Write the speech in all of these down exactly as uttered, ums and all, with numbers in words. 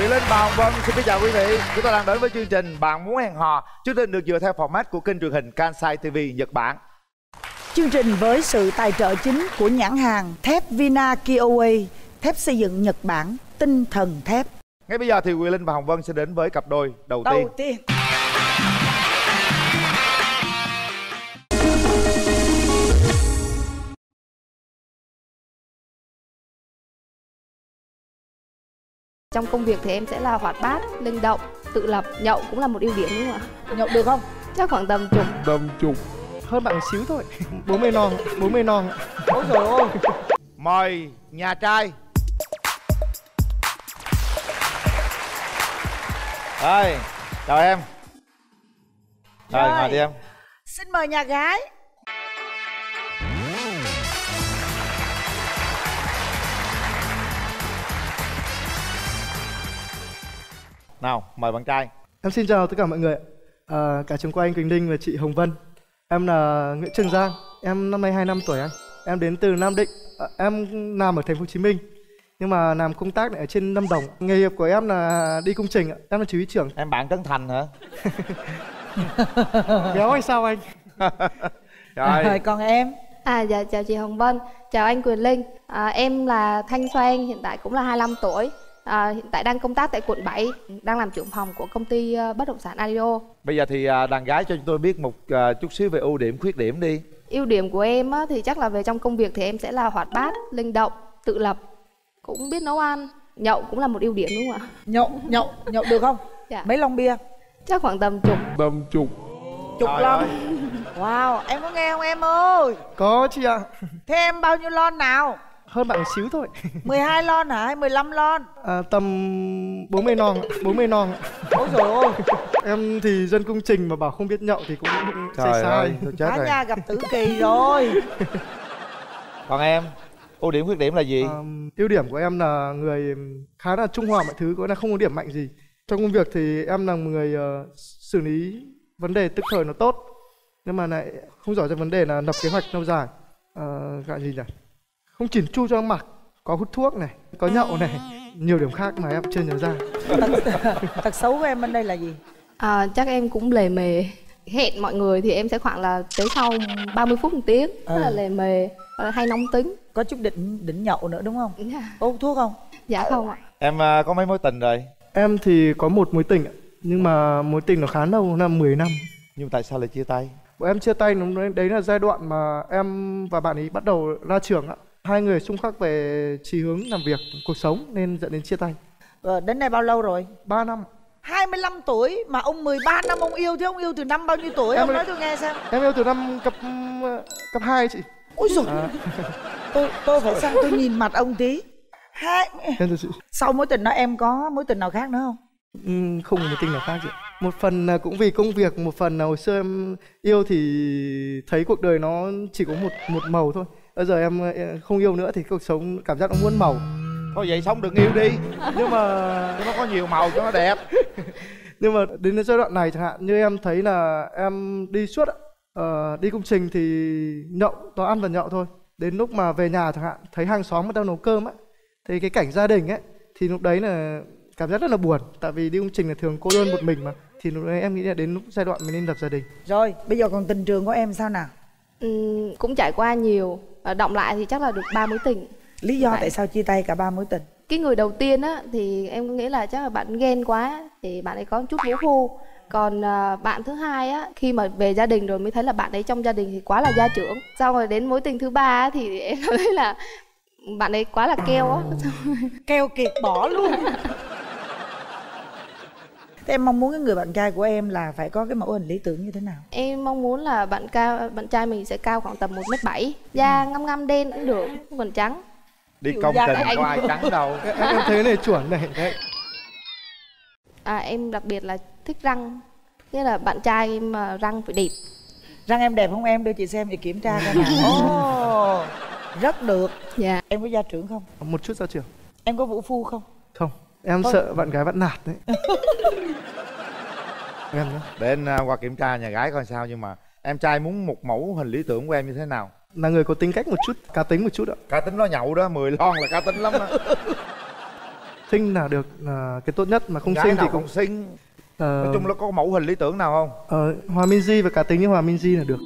Quyền Linh, bà Hồng Vân xin kính chào quý vị. Chúng ta đang đến với chương trình Bạn Muốn Hẹn Hò. Chương trình được dựa theo format của kênh truyền hình Kansai ti vi Nhật Bản. Chương trình với sự tài trợ chính của nhãn hàng thép Vina Kiowa, thép xây dựng Nhật Bản, tinh thần thép. Ngay bây giờ thì Quyền Linh và Hồng Vân sẽ đến với cặp đôi đầu, Đầu tiên. tiên. Trong công việc thì em sẽ là hoạt bát, linh động, tự lập. Nhậu cũng là một ưu điểm đúng không ạ? Nhậu được không? Chắc khoảng tầm chục. Tầm chục. Hơn bạn một xíu thôi. bốn mươi non, bốn mươi non. Ôi trời ơi. Mời nhà trai. Rồi, chào em. Rồi, Rồi. ngồi đi em. Xin mời nhà gái. Nào, mời bạn trai. Em xin chào tất cả mọi người. À, cả trường quay anh Quỳnh Đinh và chị Hồng Vân. Em là Nguyễn Trường Giang. Em năm nay hai mươi lăm tuổi anh. Em đến từ Nam Định. À, em làm ở thành phố Hồ Chí Minh. Nhưng mà làm công tác ở trên Lâm Đồng. Nghề nghiệp của em là đi công trình. Em là chỉ huy trưởng. Em bạn Trấn Thành hả? Béo hay sao anh? Rồi. Rồi còn em. À dạ chào chị Hồng Vân, chào anh Quyền Linh. À, em là Thanh Xoan, hiện tại cũng là hai mươi lăm tuổi. À, hiện tại đang công tác tại quận bảy, đang làm trưởng phòng của công ty uh, bất động sản Adio. Bây giờ thì à, đàn gái cho chúng tôi biết một à, chút xíu về ưu điểm, khuyết điểm đi. Ưu điểm của em á, thì chắc là về trong công việc thì em sẽ là hoạt bát, linh động, tự lập, cũng biết nấu ăn. Nhậu cũng là một ưu điểm đúng không ạ? Nhậu, nhậu, nhậu được không? Dạ. Mấy lon bia? Chắc khoảng tầm chục. Tầm chục. Chục Trời lon. ơi. Wow, em có nghe không em ơi? Có chị ạ. Thế em bao nhiêu lon nào? Hơn bạn một xíu thôi. mười hai lon hả hay mười lăm lon? À, tầm bốn mươi non, bốn mươi non. Ôi trời ơi. Em thì dân công trình mà bảo không biết nhậu thì cũng sai Trời sai. ơi, tôi chết Cả rồi. nhà gặp tử kỳ rồi. Còn em, ưu điểm, khuyết điểm là gì? À, ưu điểm của em là người khá là trung hòa mọi thứ, có là không có điểm mạnh gì. Trong công việc thì em là một người uh, xử lý vấn đề tức thời nó tốt, nhưng mà lại không giỏi cho vấn đề là lập kế hoạch lâu dài. Uh, gọi gì nhỉ? Không chỉn chu cho mặc, có hút thuốc này, có nhậu này, nhiều điểm khác mà em chưa nhớ ra. Tật, tật xấu của em bên đây là gì? À, chắc em cũng lề mề. Hẹn mọi người thì em sẽ khoảng là tới sau ba mươi phút một tiếng. Rất là lề mề, hay nóng tính. Có chút đỉnh đỉnh nhậu nữa đúng không? Dạ. Có hút thuốc không? Dạ không ạ. Em à, có mấy mối tình rồi? Em thì có một mối tình, nhưng mà mối tình nó khá lâu, năm mười năm. Nhưng tại sao lại chia tay? Bọn em chia tay lúc đấy, đấy là giai đoạn mà em và bạn ấy bắt đầu ra trường ạ. Hai người xung khắc về chí hướng làm việc, cuộc sống nên dẫn đến chia tay. Ờ, đến đây bao lâu rồi? Ba năm. hai mươi lăm tuổi mà ông mười ba năm ông yêu, thế ông yêu từ năm bao nhiêu tuổi? Em Ông ơi- nói tôi nghe xem. Em yêu từ năm cấp cấp hai chị. Ôi dồi, À, tôi tôi phải sang tôi nhìn mặt ông tí. Hai em thưa chị. sau mối tình đó em có mối tình nào khác nữa không? Ừm, không có một tình nào khác chị. Một phần là cũng vì công việc, một phần là hồi xưa em yêu thì thấy cuộc đời nó chỉ có một một màu thôi. Bây giờ em em không yêu nữa thì cuộc sống cảm giác nó muôn màu. Thôi vậy sống đừng yêu đi, Nhưng mà cho nó có nhiều màu cho nó đẹp. nhưng mà đến giai đoạn này chẳng hạn như em thấy là em đi suốt ạ. Ờ, đi công trình thì nhậu, toàn ăn và nhậu thôi. Đến lúc mà về nhà chẳng hạn thấy hàng xóm người ta nấu cơm á, thì cái cảnh gia đình ấy thì lúc đấy là cảm giác rất là buồn, tại vì đi công trình là thường cô đơn một mình mà. Thì lúc đấy em nghĩ là đến lúc giai đoạn mình nên lập gia đình. Rồi, bây giờ còn tình trường của em sao nào? Ừm, cũng trải qua nhiều. Ờ, Động lại thì chắc là được ba mối tình. Lý do Tại- tại sao chia tay cả ba mối tình? Cái người đầu tiên á thì em nghĩ là chắc là bạn ghen quá thì bạn ấy có một chút vũ phu. Còn à, bạn thứ hai á, khi mà về gia đình rồi mới thấy là bạn ấy trong gia đình thì quá là gia trưởng. Sau rồi đến mối tình thứ ba á, thì em thấy là bạn ấy quá là keo á. Keo kiệt bỏ luôn. Thế em mong muốn cái người bạn trai của em là phải có cái mẫu hình lý tưởng như thế nào? Em mong muốn là bạn cao bạn trai mình sẽ cao khoảng tầm một mét bảy, da ngăm ngăm đen cũng được, không cần trắng. Đi Kiểu công da trình anh- có ai trắng đâu. Em, em thấy này chuẩn này. Đấy. À, em đặc biệt là thích răng, nghĩa là bạn trai em mà răng phải đẹp. Răng em đẹp không em? Đưa chị xem để kiểm tra coi nào. Ồ, rất được. Dạ. Em có gia trưởng không? Một chút ra trường. Em có vũ phu không? Không, em Thôi. sợ bạn gái bắt nạt đấy. Em nhé. Để anh à, qua kiểm tra nhà gái coi sao. Nhưng mà em trai muốn một mẫu hình lý tưởng của em như thế nào? Là người có tính cách một chút, cá tính một chút ạ. Cá tính nó nhậu đó, mười lon là cá tính lắm đó. xinh là được là cái tốt nhất, mà không Gái xinh thì nào cũng không xinh. ờ, Nói chung là có mẫu hình lý tưởng nào không? ờ, Hòa Minzy và cá tính như Hòa Minzy là được.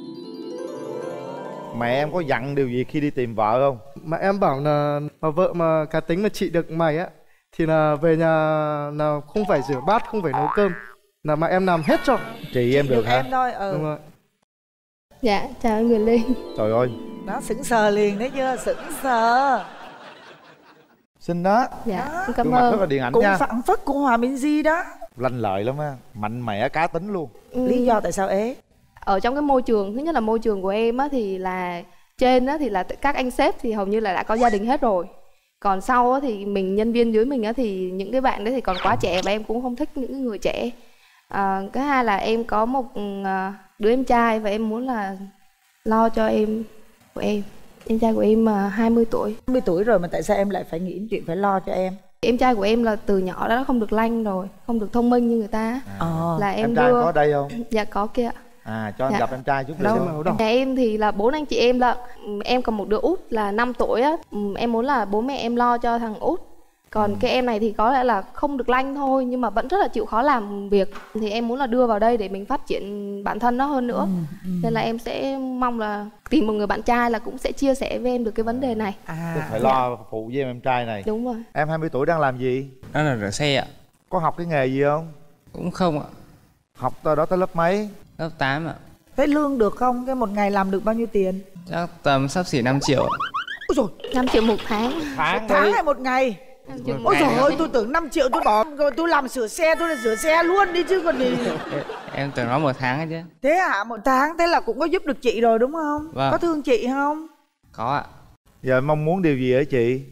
Mẹ em có dặn điều gì khi đi tìm vợ không? Mà em bảo là mà vợ mà cá tính mà chị được mày á thì là về nhà là không phải rửa bát, không phải nấu cơm, là mà em làm hết cho. Chị em được hả? Em thôi. Ừ. Đúng rồi. Dạ chào anh Quyền Linh. Trời ơi, Đó, sững sờ liền đấy chưa? Sững sờ. xinh đó. Dạ em cảm Gương mặt rất ơn. là điện ảnh Cũng nha. phản phất của Hòa Minzy đó. Lanh lợi lắm á, mạnh mẽ cá tính luôn. Ừ. Lý do tại sao ế? Ở trong cái môi trường, thứ nhất là môi trường của em á thì là trên á thì là các anh sếp thì hầu như là đã có gia đình hết rồi. Còn sau á thì mình nhân viên dưới mình á thì những cái bạn đấy thì còn quá trẻ và em cũng không thích những người trẻ. À, cái hai là em có một à, đứa em trai và em muốn là lo cho em của em. Em trai của em à, hai mươi tuổi. hai mươi tuổi rồi mà tại sao em lại phải nghĩ đến chuyện phải lo cho em? Em trai của em là từ nhỏ đã không được lanh rồi, không được thông minh như người ta. Ờ. Là em, Em trai đưa. có đây không? Dạ có kia. À, cho anh Dạ. gặp em trai chút Đâu nữa. mà ấu đỏ. Nhà em thì là bốn anh chị em là em còn một đứa út là năm tuổi á. Em muốn là bố mẹ em lo cho thằng út. Còn cái em này thì có lẽ là không được lanh thôi nhưng mà vẫn rất là chịu khó làm việc. Thì em muốn là đưa vào đây để mình phát triển bản thân nó hơn nữa. Nên là em sẽ mong là tìm một người bạn trai là cũng sẽ chia sẻ với em được cái vấn đề này. À. Tôi phải lo phụ với em em trai này. Đúng rồi. Em hai mươi tuổi đang làm gì? Đó là rửa xe ạ. Có học cái nghề gì không? Cũng không ạ. Học tới đó tới lớp mấy? Lớp tám ạ. Thế lương được không? Cái một ngày làm được bao nhiêu tiền? Chắc tầm sắp xỉ năm triệu ạ. Ôi dồi, năm triệu một tháng. Tháng tháng đi. hay một ngày? năm triệu một Ôi ngày. trời ơi, tôi tưởng năm triệu tôi bỏ rồi tôi làm sửa xe, tôi là sửa xe luôn đi chứ còn gì. Em, em tưởng nói một tháng ấy chứ. Thế hả? Một tháng thế là cũng có giúp được chị rồi đúng không? Vâng. Có thương chị không? Có ạ. Giờ mong muốn điều gì ở chị?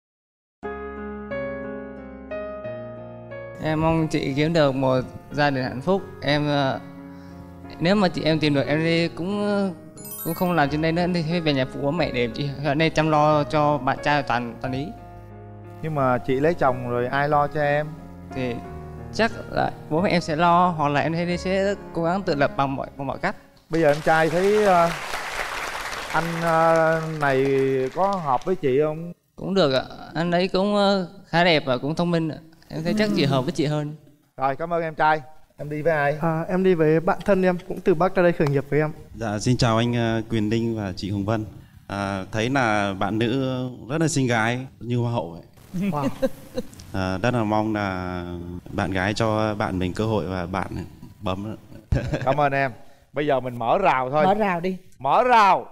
Em mong chị kiếm được một gia đình hạnh phúc. Em ờ, nếu mà chị em tìm được em đi cũng ờ, cũng không làm trên đây nữa thì phải về nhà phụ bố mẹ để chị ở đây chăm lo cho bạn trai toàn toàn ý. Nhưng mà chị lấy chồng rồi ai lo cho em? Thì chắc là bố mẹ em sẽ lo hoặc là em thấy sẽ cố gắng tự lập bằng mọi bằng mọi cách. Bây giờ em trai thấy ờ, anh ờ, này có hợp với chị không? Cũng được ạ. Anh ấy cũng ờ, khá đẹp và cũng thông minh ạ. Em thấy chắc chị hợp với chị hơn. Rồi, cảm ơn em trai. Em đi với ai? À, em đi với bạn thân em, cũng từ Bắc ra đây khởi nghiệp với em. Dạ, xin chào anh ờ, Quyền Linh và chị Hồng Vân. À, thấy là bạn nữ rất là xinh gái như hoa hậu vậy. Wow. À, rất là mong là bạn gái cho bạn mình cơ hội và bạn bấm. Cảm ơn em. Bây giờ mình mở rào thôi. Mở rào đi. Mở rào.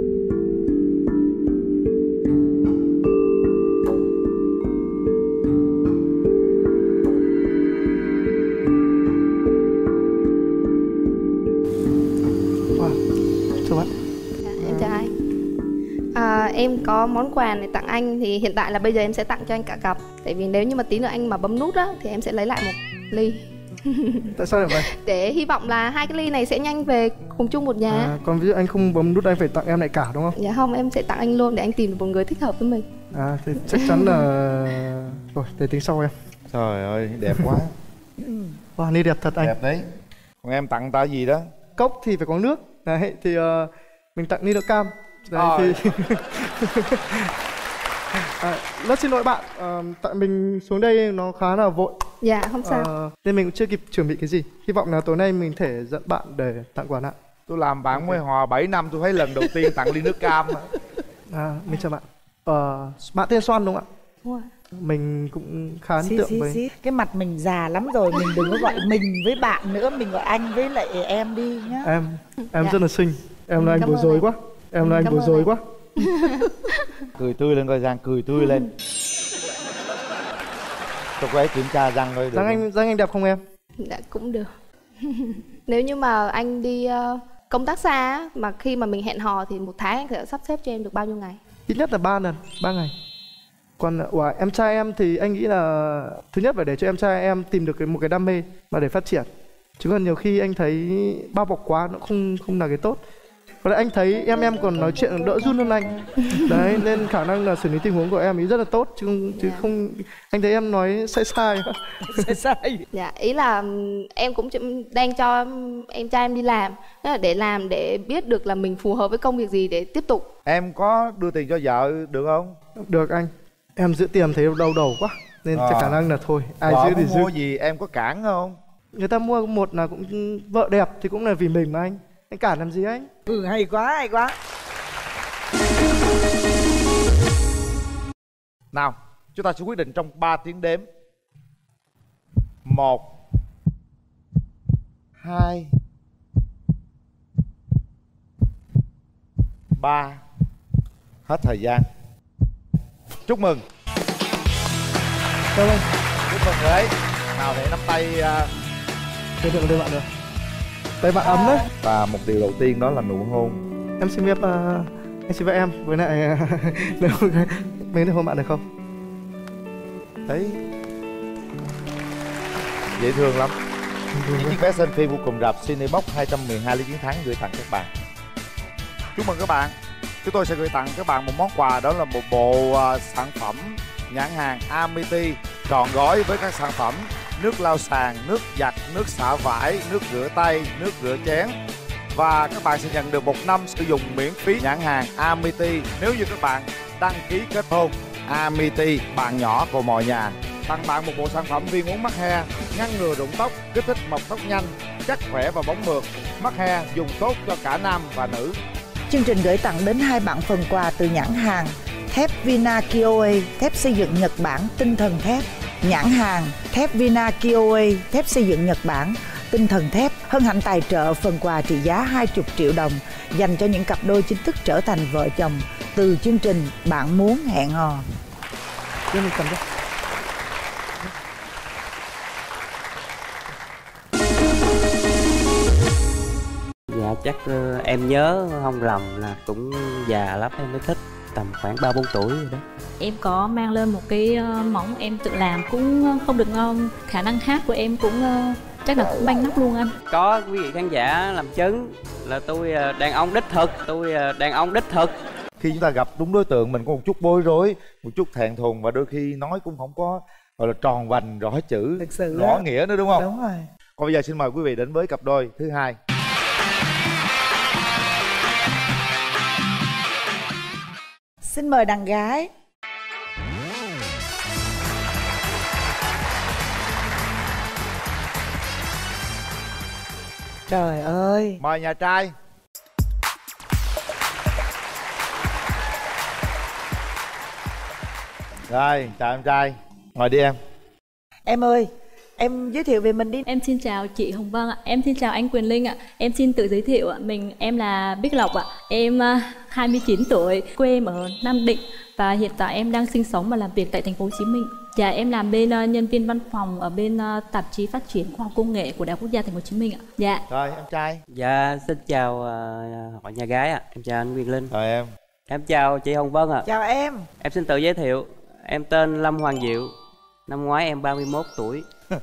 Wow. Chào bạn. Dạ, em chào anh. À, em có món quà này tặng anh thì hiện tại là bây giờ em sẽ tặng cho anh cả cặp. Tại vì nếu như mà tí nữa anh mà bấm nút á thì em sẽ lấy lại một ly. Tại sao lại vậy? Để hy vọng là hai cái ly này sẽ nhanh về cùng chung một nhà. À, còn ví dụ anh không bấm nút anh phải tặng em lại cả đúng không? Dạ không, em sẽ tặng anh luôn để anh tìm được một người thích hợp với mình. À thì chắc chắn là rồi để tính sau em. Trời ơi, đẹp quá. Wow, ni đẹp thật anh. Đẹp đấy. Còn em tặng ta gì đó? Cốc thì phải có nước. Đấy thì uh, mình tặng ni đỡ cam. Đấy Ờ. thì à, rất xin lỗi bạn, à, tại mình xuống đây nó khá là vội. Dạ không sao. À, nên mình cũng chưa kịp chuẩn bị cái gì. Hy vọng là tối nay mình thể dẫn bạn để tặng quà nặng. Tôi làm bạn với Hòa bảy năm tôi thấy lần đầu tiên tặng ly nước cam. À, mình chào bạn. Ờ, bạn tên Xoan đúng không ạ? Đúng rồi. Mình cũng khá ấn Xí, tượng xí, với xí. Cái mặt mình già lắm rồi, mình đừng có gọi mình với bạn nữa, mình gọi anh với lại em đi nhá. em. Em Dạ. rất là xinh. Em là anh Cảm bối ơn rối anh. quá. Em là anh Cảm bối ơn rối anh. quá. Cười tươi lên coi Giang, cười tươi lên. Tôi có kiểm tra răng coi được Giang không? anh, Giang anh đẹp không em? Dạ cũng được. Nếu như mà anh đi ờ, công tác xa á, mà khi mà mình hẹn hò thì một tháng anh sẽ sắp xếp cho em được bao nhiêu ngày? Ít nhất là ba lần, ba ngày. Còn wow, em trai em thì anh nghĩ là thứ nhất phải để cho em trai em tìm được cái, một cái đam mê mà để phát triển. Chứ còn nhiều khi anh thấy bao bọc quá nó không không là cái tốt. Còn lại anh thấy em em còn nói chuyện đỡ run hơn anh. Đấy, nên khả năng là xử lý tình huống của em ý rất là tốt chứ không, chứ không anh thấy em nói sai sai. Sai sai. Dạ, ý là ừm, em cũng chỉ- đang cho em trai em đi làm. Tức là để làm để biết được là mình phù hợp với công việc gì để tiếp tục. Em có đưa tiền cho vợ được không? Được anh. Em giữ tiền thấy đau đầu quá. nên À. chắc khả năng là thôi ai Vợ giữ thì muốn mua giữ. gì em có cản không? Người ta mua một là cũng vợ đẹp thì cũng là vì mình mà anh. Anh cản làm gì anh? Ừ, hay quá, hay quá. Nào, chúng ta sẽ quyết định trong ba tiếng đếm. Một, hai, ba. Hết thời gian. Chúc mừng. Cảm ơn. Chúc mừng người ấy. Nào để nắm tay. uh, Được được được bạn được. Tay bạn ấm đấy. Và một điều đầu tiên đó là nụ hôn. Em xin phép uh, anh xin phép em với lại uh, nếu mình được hôn bạn được không? Thấy dễ thương lắm. Những chiếc vé xem phim của cụm rạp Cinebox hai trăm mười hai ly chiến thắng gửi tặng các bạn. Chúc mừng các bạn. Chúng tôi sẽ gửi tặng các bạn một món quà, đó là một bộ uh, sản phẩm nhãn hàng Amity trọn gói với các sản phẩm nước lau sàn, nước giặt, nước xả vải, nước rửa tay, nước rửa chén. Và các bạn sẽ nhận được một năm sử dụng miễn phí nhãn hàng Amity nếu như các bạn đăng ký kết hôn. Amity, bạn nhỏ của mọi nhà. Tặng bạn một bộ sản phẩm viên uống mắc he, ngăn ngừa rụng tóc, kích thích mọc tóc nhanh, chắc khỏe và bóng mượt. Mắc he dùng tốt cho cả nam và nữ. Chương trình gửi tặng đến hai bạn phần quà từ nhãn hàng thép Vina Kioe, thép xây dựng Nhật Bản, tinh thần thép. Nhãn hàng thép Vina Kioe, thép xây dựng Nhật Bản, tinh thần thép hân hạnh tài trợ phần quà trị giá hai mươi triệu đồng dành cho những cặp đôi chính thức trở thành vợ chồng từ chương trình Bạn Muốn Hẹn Hò. Cho mình cầm cho. Dạ chắc uh, em nhớ không lầm là cũng già lắm em mới thích, tầm khoảng ba bốn tuổi rồi đó. Em có mang lên một cái uh, móng em tự làm cũng không được ngon. Khả năng hát của em cũng uh, chắc là cũng banh nắp luôn anh. Có quý vị khán giả làm chứng là tôi uh, đàn ông đích thực, tôi uh, đàn ông đích thực. Khi chúng ta gặp đúng đối tượng mình có một chút bối rối, một chút thẹn thùng và đôi khi nói cũng không có gọi là tròn vành rõ chữ, Thực sự rõ đó. nghĩa nữa đúng không? Đúng rồi. Còn bây giờ xin mời quý vị đến với cặp đôi thứ hai. Xin mời đàn gái. Trời ơi. Mời nhà trai. Rồi, chào em trai. Ngồi đi em. Em ơi, em giới thiệu về mình đi. Em xin chào chị Hồng Vân ạ. Em xin chào anh Quyền Linh ạ. Em xin tự giới thiệu ạ. Mình em là Bích Lộc ạ. Em uh, hai mươi chín tuổi, quê em ở Nam Định và hiện tại em đang sinh sống và làm việc tại thành phố Hồ Chí Minh. Dạ em làm bên uh, nhân viên văn phòng ở bên uh, tạp chí phát triển khoa học công nghệ của Đại học Quốc gia Thành phố Hồ Chí Minh ạ. Dạ. Rồi em trai. Dạ xin chào uh, hội nhà gái ạ. Em chào anh Quyền Linh. Rồi em. Em chào chị Hồng Vân ạ. Chào em. Em xin tự giới thiệu. Em tên Lâm Hoàng Diệu. Năm ngoái em ba mươi mốt tuổi.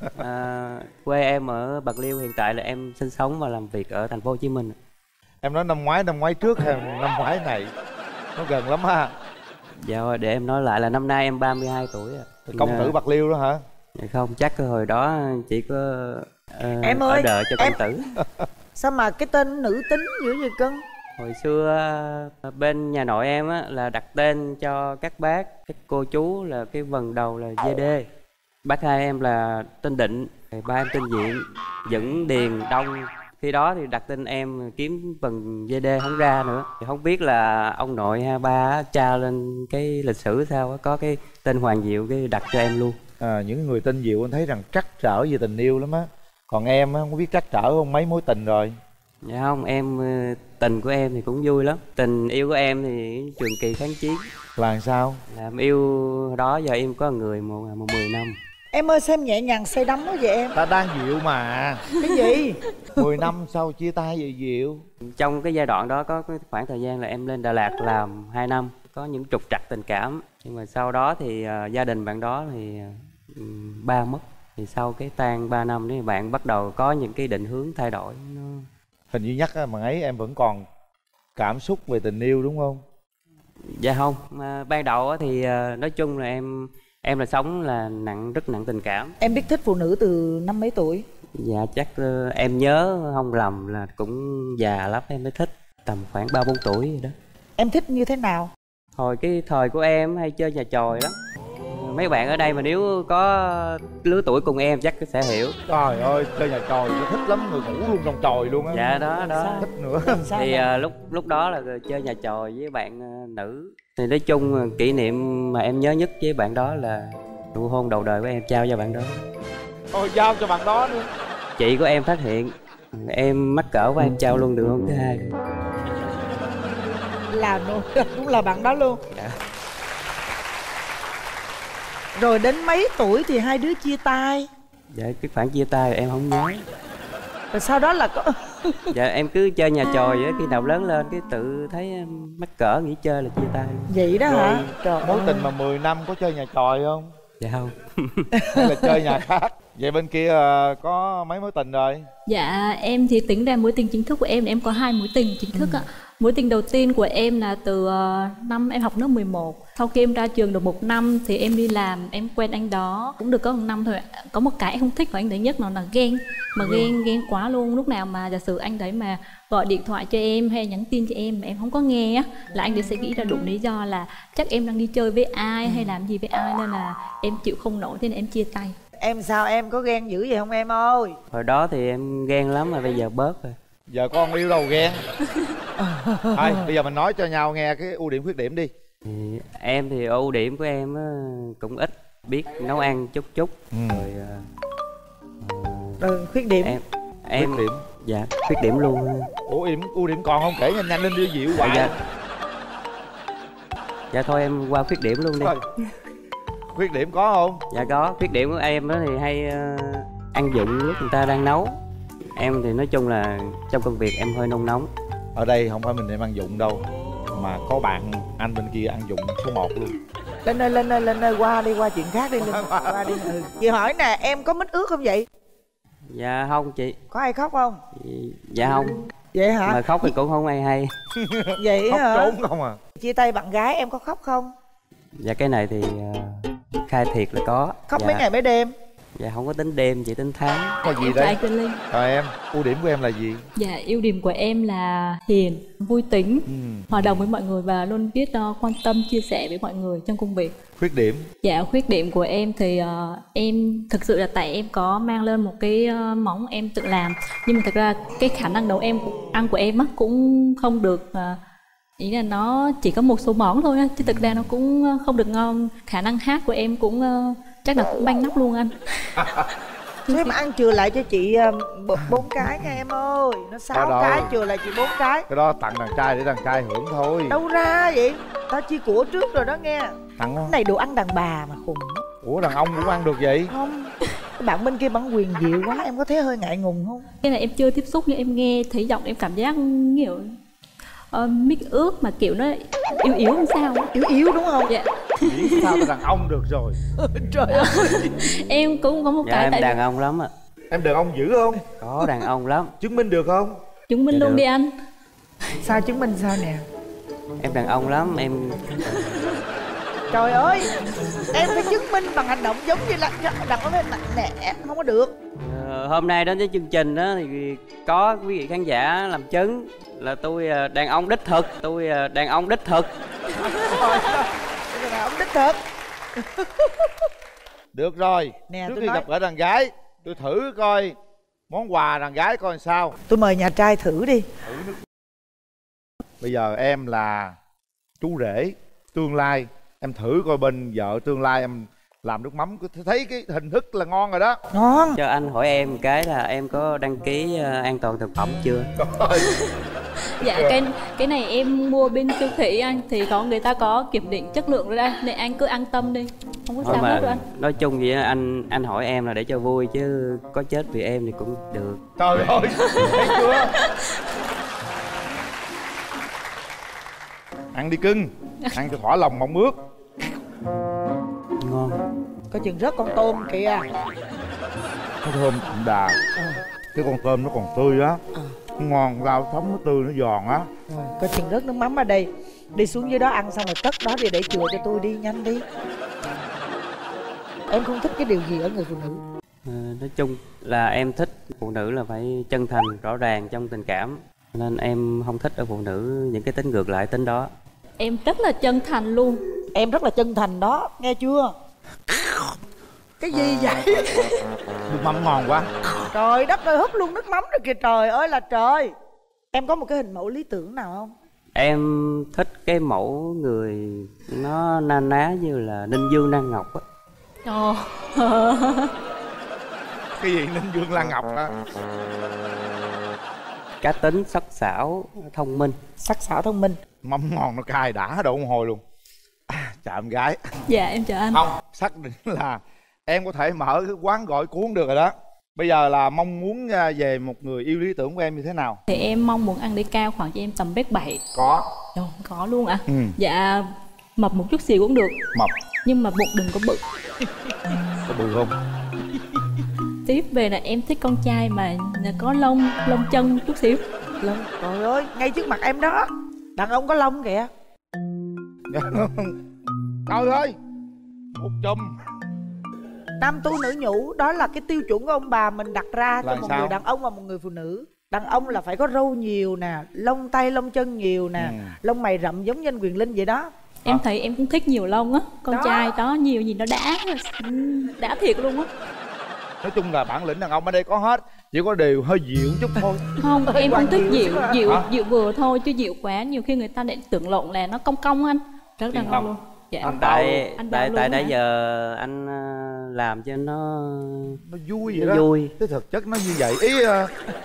À, quê em ở Bạc Liêu, hiện tại là em sinh sống và làm việc ở thành phố Hồ Chí Minh. Em nói năm ngoái, năm ngoái trước hay năm ngoái này? Nó gần lắm ha. Dạ để em nói lại là năm nay em ba mươi hai tuổi. Công tử Bạc Liêu đó hả? Dạ không, chắc hồi đó chỉ có uh, Em ơi, ở đợi cho em... công tử. Sao mà cái tên nữ tính dữ vậy cưng? Hồi xưa bên nhà nội em á, là đặt tên cho các bác, các cô chú là cái vần đầu là giê đê. Bác hai em là tên Định, ba em tên Diện, Dững, Điền, Đông. Khi đó thì đặt tên em kiếm vần giê đê không ra nữa. Thì không biết là ông nội ha ba tra lên cái lịch sử sao có cái tên Hoàng Diệu cái đặt cho em luôn. À, những người tên Diệu anh thấy rằng trắc trở về tình yêu lắm á. Còn em á, không biết trắc trở không, mấy mối tình rồi? Dạ không, em tình của em thì cũng vui lắm. Tình yêu của em thì trường kỳ kháng chiến. Là sao? Làm yêu đó giờ em có người một, một mười năm. Em ơi xem nhẹ nhàng say đắm quá vậy em. Ta đang dịu mà. Cái gì? Mười năm sau chia tay vậy Diệu. Trong cái giai đoạn đó có cái khoảng thời gian là em lên Đà Lạt làm hai năm. Có những trục trặc tình cảm. Nhưng mà sau đó thì uh, gia đình bạn đó thì uh, ba mất. Thì sau cái tan ba năm thì bạn bắt đầu có những cái định hướng thay đổi. Nó... Hình như nhắc mà ấy em vẫn còn cảm xúc về tình yêu đúng không? Dạ không, mà ban đầu thì uh, nói chung là em em là sống là nặng rất nặng tình cảm. Em biết thích phụ nữ từ năm mấy tuổi? Dạ chắc uh, em nhớ không lầm là cũng già lắm em mới thích, tầm khoảng ba bốn tuổi rồi đó. Em thích như thế nào? Hồi cái thời của em hay chơi nhà chòi lắm, mấy bạn ở đây mà nếu có lứa tuổi cùng em chắc sẽ hiểu. Trời ơi, chơi nhà tròi tôi thích lắm, người ngủ luôn trong tròi luôn á. Dạ đó đó. Thích nữa. Thì uh, lúc lúc đó là chơi nhà tròi với bạn uh, nữ. Thì nói chung uh, kỷ niệm mà em nhớ nhất với bạn đó là nụ hôn đầu đời của em trao cho bạn đó. Ôi, giao cho bạn đó nữa. Chị của em phát hiện em mắc cỡ và em trao luôn nụ hôn thứ hai. Là nụ cũng là bạn đó luôn. Dạ. Rồi đến mấy tuổi thì hai đứa chia tay? Dạ cái khoản chia tay em không nhớ. Rồi sau đó là có Dạ em cứ chơi nhà tròi á, khi nào lớn lên cái tự thấy em mắc cỡ nghỉ chơi là chia tay. Vậy đó Rồi, hả? Trời mối ơi. tình mà mười năm có chơi nhà tròi không? Dạ không. Hay là chơi nhà khác? Vậy bên kia uh, có mấy mối tình rồi? Dạ em thì tính ra mối tình chính thức của em là em có hai mối tình chính thức ạ. Mối tình đầu tiên của em là từ uh, năm em học lớp mười một. Sau khi em ra trường được một năm thì em đi làm, em quen anh đó cũng được có một năm thôi. Có một cái em không thích của anh đấy nhất nó là ghen. Mà ghen ghen quá luôn. Lúc nào mà giả sử anh đấy mà gọi điện thoại cho em hay nhắn tin cho em mà em không có nghe á, là anh đấy sẽ nghĩ ra đủ lý do là chắc em đang đi chơi với ai hay làm gì với ai, nên là em chịu không nổi, thế nên em chia tay. Em sao, em có ghen dữ vậy không em ơi? Hồi đó thì em ghen lắm mà bây giờ bớt rồi. Giờ con yêu đâu ghen. Thôi bây giờ mình nói cho nhau nghe cái ưu điểm khuyết điểm đi. Thì em thì ưu điểm của em á, cũng ít biết nấu ăn chút chút. Ừ. Rồi uh, Rồi khuyết điểm. em em Khuyết điểm. Dạ khuyết điểm luôn. Ủa điểm ưu điểm còn không kể nhanh nhanh lên, đưa dịu hoài. Dạ. Dạ thôi em qua khuyết điểm luôn đi. Thôi. Khuyết điểm có không? Dạ có. Khuyết điểm của em đó thì hay uh, ăn dụng lúc người ta đang nấu. Em thì nói chung là trong công việc em hơi nôn nóng. Ở đây không phải mình em ăn dụng đâu, mà có bạn anh bên kia ăn dụng số một luôn. Lên ơi, lên ơi, lên ơi, qua đi, qua chuyện khác đi. Lên, qua đi. Ừ. Chị hỏi nè, em có mít ướt không vậy? Dạ không chị. Có ai khóc không? Dạ không. Vậy hả? Mà khóc thì cũng không ai hay. Vậy Khóc hả? trốn không à? Chia tay bạn gái em có khóc không? Dạ cái này thì uh, khai thiệt là có. Khóc dạ. mấy ngày mấy đêm? Dạ không có tính đêm, chỉ tính tháng. Là gì Em chào đấy? anh Quyền Linh. Rồi em, ưu điểm của em là gì? Dạ ưu điểm của em là hiền, vui tính, Ừ. hòa đồng với mọi người và luôn biết uh, quan tâm, chia sẻ với mọi người trong công việc. Khuyết điểm? Dạ khuyết điểm của em thì uh, em thực sự là tại em có mang lên một cái uh, món em tự làm, nhưng mà thực ra cái khả năng nấu em ăn của em á cũng không được, uh, ý là nó chỉ có một số món thôi á, chứ thực ra nó cũng không được ngon. Khả năng hát của em cũng uh, chắc là cũng banh nắp luôn anh. Thế mà ăn chừa lại cho chị uh, bốn cái nha em ơi. Nó sáu cái chừa lại chị bốn cái. Cái đó tặng đàn trai để đàn trai hưởng thôi. Đâu ra vậy? Tao chia của trước rồi đó nghe. Tặng Cái này đồ ăn đàn bà mà khùng. Ủa đàn ông cũng ăn được vậy? Không. Cái bạn bên kia bạn quyền diệu quá, em có thấy hơi ngại ngùng không? Cái này em chưa tiếp xúc nhưng em nghe thấy giọng em cảm giác kiểu uh, mix ướt mà kiểu nó yếu yếu làm sao á. Yếu yếu đúng không? Dạ. Nghĩ sao mà đàn ông được rồi. Trời ơi. Em cũng có một Dạ cái em tại đàn ông lắm ạ. Em đàn ông dữ không? Có đàn ông lắm. Chứng minh được không? chứng minh Dạ luôn được. đi anh. Sao chứng minh sao nè? Em đàn ông lắm em. Trời ơi, em phải chứng minh bằng hành động giống như là đàn ông phải mạnh mẽ, không có được. Ờ, hôm nay đến với chương trình đó thì có quý vị khán giả làm chứng là tôi ờ, đàn ông đích thực, tôi ờ, đàn ông đích thực. Đàn ông đích thực. Được rồi, Nè, trước tôi khi nói- gặp gỡ đàn gái, tôi thử coi món quà đàn gái coi sao. Tôi mời nhà trai thử đi. Bây giờ em là chú rể tương lai, em thử coi bên vợ tương lai em làm nước mắm, thấy cái hình thức là ngon rồi đó. Ngon. Cho anh hỏi em cái là em có đăng ký ờ, an toàn thực phẩm chưa? Dạ cái cái này em mua bên siêu thị anh, thì có người ta có kiểm định chất lượng rồi đây, nên anh cứ an tâm đi, không có Thôi sao hết mà đâu anh. nói chung vậy á, anh anh hỏi em là để cho vui chứ có chết vì em thì cũng được. Trời ơi, thấy chưa? Ăn đi cưng, ăn cho thỏa lòng mong ước. Ngon. Có chừng rớt con tôm kìa. Cái thơm đậm đà, cái con tôm nó còn tươi á, nó ngon, rau sống nó tươi, nó giòn á. Rồi, có chừng rớt nước mắm ở đây. Đi xuống dưới đó ăn xong rồi cất đó đi để chừa cho tôi đi, nhanh đi. Em không thích cái điều gì ở người phụ nữ? Ờ, nói chung là em thích phụ nữ là phải chân thành, rõ ràng trong tình cảm, nên em không thích ở phụ nữ những cái tính ngược lại tính đó. Em rất là chân thành luôn. Em rất là chân thành đó, nghe chưa? Cái gì vậy? Nước mắm ngon quá. Trời đất ơi, húp luôn nước mắm rồi kìa, trời ơi là trời. Em có một cái hình mẫu lý tưởng nào không? Em thích cái mẫu người nó na ná như là Ninh Dương Lan Ngọc á. Ồ. Cái gì Ninh Dương Lan Ngọc á? Cá tính, sắc sảo, thông minh. Sắc sảo thông minh. Mắm ngon nó cay đã đậu một hồi luôn. À, chào em gái. Dạ em chào anh. Không, xác định là em có thể mở cái quán gỏi cuốn được rồi đó. Bây giờ là mong muốn về một người yêu lý tưởng của em như thế nào? Thì em mong muốn ăn để cao khoảng cho em tầm mét bảy. Có. Trời, có luôn ạ. À? Ừ. Dạ mập một chút xíu cũng được. Mập. Nhưng mà bụng đừng có bự. Có bự không? Tiếp về là em thích con trai mà có lông, lông chân chút xíu. Lông, trời ơi, ngay trước mặt em đó. Đàn ông có lông kìa. Trời ơi, một chùm. Nam tu nữ nhũ, đó là cái tiêu chuẩn của ông bà mình đặt ra cho một sao? người đàn ông và một người phụ nữ. Đàn ông là phải có râu nhiều nè, lông tay lông chân nhiều nè, ừ. lông mày rậm giống như anh Quyền Linh vậy đó. Em à. thấy em cũng thích nhiều lông á. Con đó. Trai đó nhiều nhìn nó đã. Đã thiệt luôn á. Nói chung là bản lĩnh đàn ông ở đây có hết, chỉ có điều hơi dịu chút thôi. Không, em không thích dịu, dịu, dịu vừa thôi chứ dịu quá nhiều khi người ta lại tưởng lộn là nó cong cong anh. Rất đàn ông luôn. Dạ. Anh tại anh tại tại nãy giờ anh làm cho nó nó vui vậy nó đó. Vui. Cái thực chất nó như vậy ý. Uh...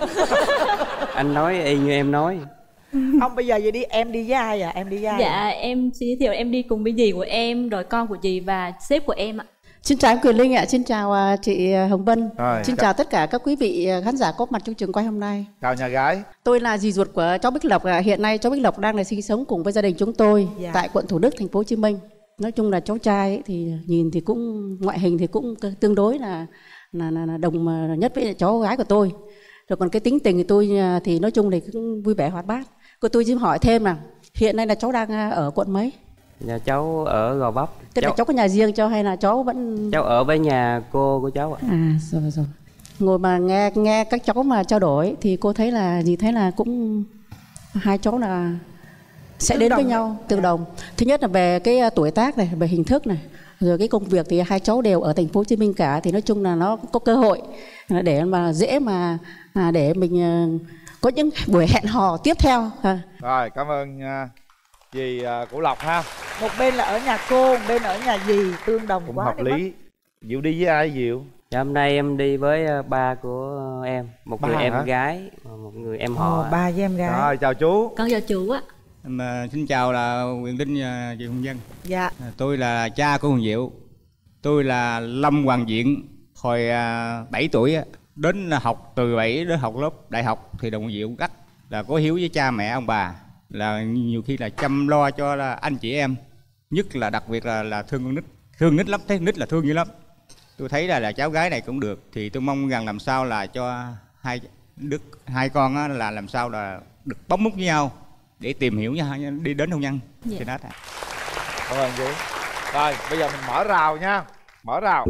Anh nói y như em nói. Không, bây giờ vậy đi, em đi với ai à? Em đi với ai? Dạ à? Em xin giới thiệu em đi cùng với dì của em, rồi con của dì và sếp của em ạ. Xin chào em Quyền Linh ạ, xin chào chị Hồng Vân. Rồi, xin chào. chào tất cả các quý vị khán giả có mặt trong trường quay hôm nay. Chào nhà gái. Tôi là dì ruột của cháu Bích Lộc. Hiện nay cháu Bích Lộc đang là sinh sống cùng với gia đình chúng tôi dạ. tại quận Thủ Đức, thành phố Hồ Chí Minh. Nói chung là cháu trai ấy, thì nhìn thì cũng ngoại hình thì cũng tương đối là là, là, là đồng nhất với cháu gái của tôi. Rồi còn cái tính tình thì tôi thì nói chung thì cũng vui vẻ hoạt bát. Cô tôi xin hỏi thêm là hiện nay là cháu đang ở quận mấy? Nhà cháu ở Gò Vấp. Tức cháu... là cháu có nhà riêng cho hay là cháu vẫn... Cháu ở với nhà cô của cháu ạ. À rồi rồi. Ngồi mà nghe nghe các cháu mà trao đổi thì cô thấy là gì thấy là cũng hai cháu là sẽ tương đến với nhau tương đồng. Thứ nhất là về cái tuổi tác này, về hình thức này, rồi cái công việc thì hai cháu đều ở thành phố Hồ Chí Minh cả, thì nói chung là nó có cơ hội để mà dễ mà để mình có những buổi hẹn hò tiếp theo. Rồi cảm ơn dì của Lộc ha. Một bên là ở nhà cô, một bên ở nhà dì, tương đồng cũng quá hợp lý. Diệu đi với ai Diệu? Dạ, hôm nay em đi với ba của em, một ba người em hả? Gái, một người em họ. Ồ, ba với em gái. Rồi chào chú. Con chào chú ạ. Em, uh, xin chào là Quyền Linh và chị Hồng Vân. Dạ. À, tôi là cha của Hồng Diệu. Tôi là Lâm Hoàng Diện. Hồi uh, bảy tuổi đến học từ bảy đến học lớp đại học thì Đồng Diệu rất là có hiếu với cha mẹ ông bà, là nhiều khi là chăm lo cho là anh chị em, nhất là đặc biệt là là thương con nít, thương nít lắm, thấy nít là thương dữ lắm. Tôi thấy là là cháu gái này cũng được, thì tôi mong rằng làm sao là cho hai đứa hai con á, là làm sao là được bấm mút với nhau để tìm hiểu nhau đi đến hôn nhân. Dạ. Trên hết à. Cảm ơn chú. Rồi bây giờ mình mở rào nha, mở rào.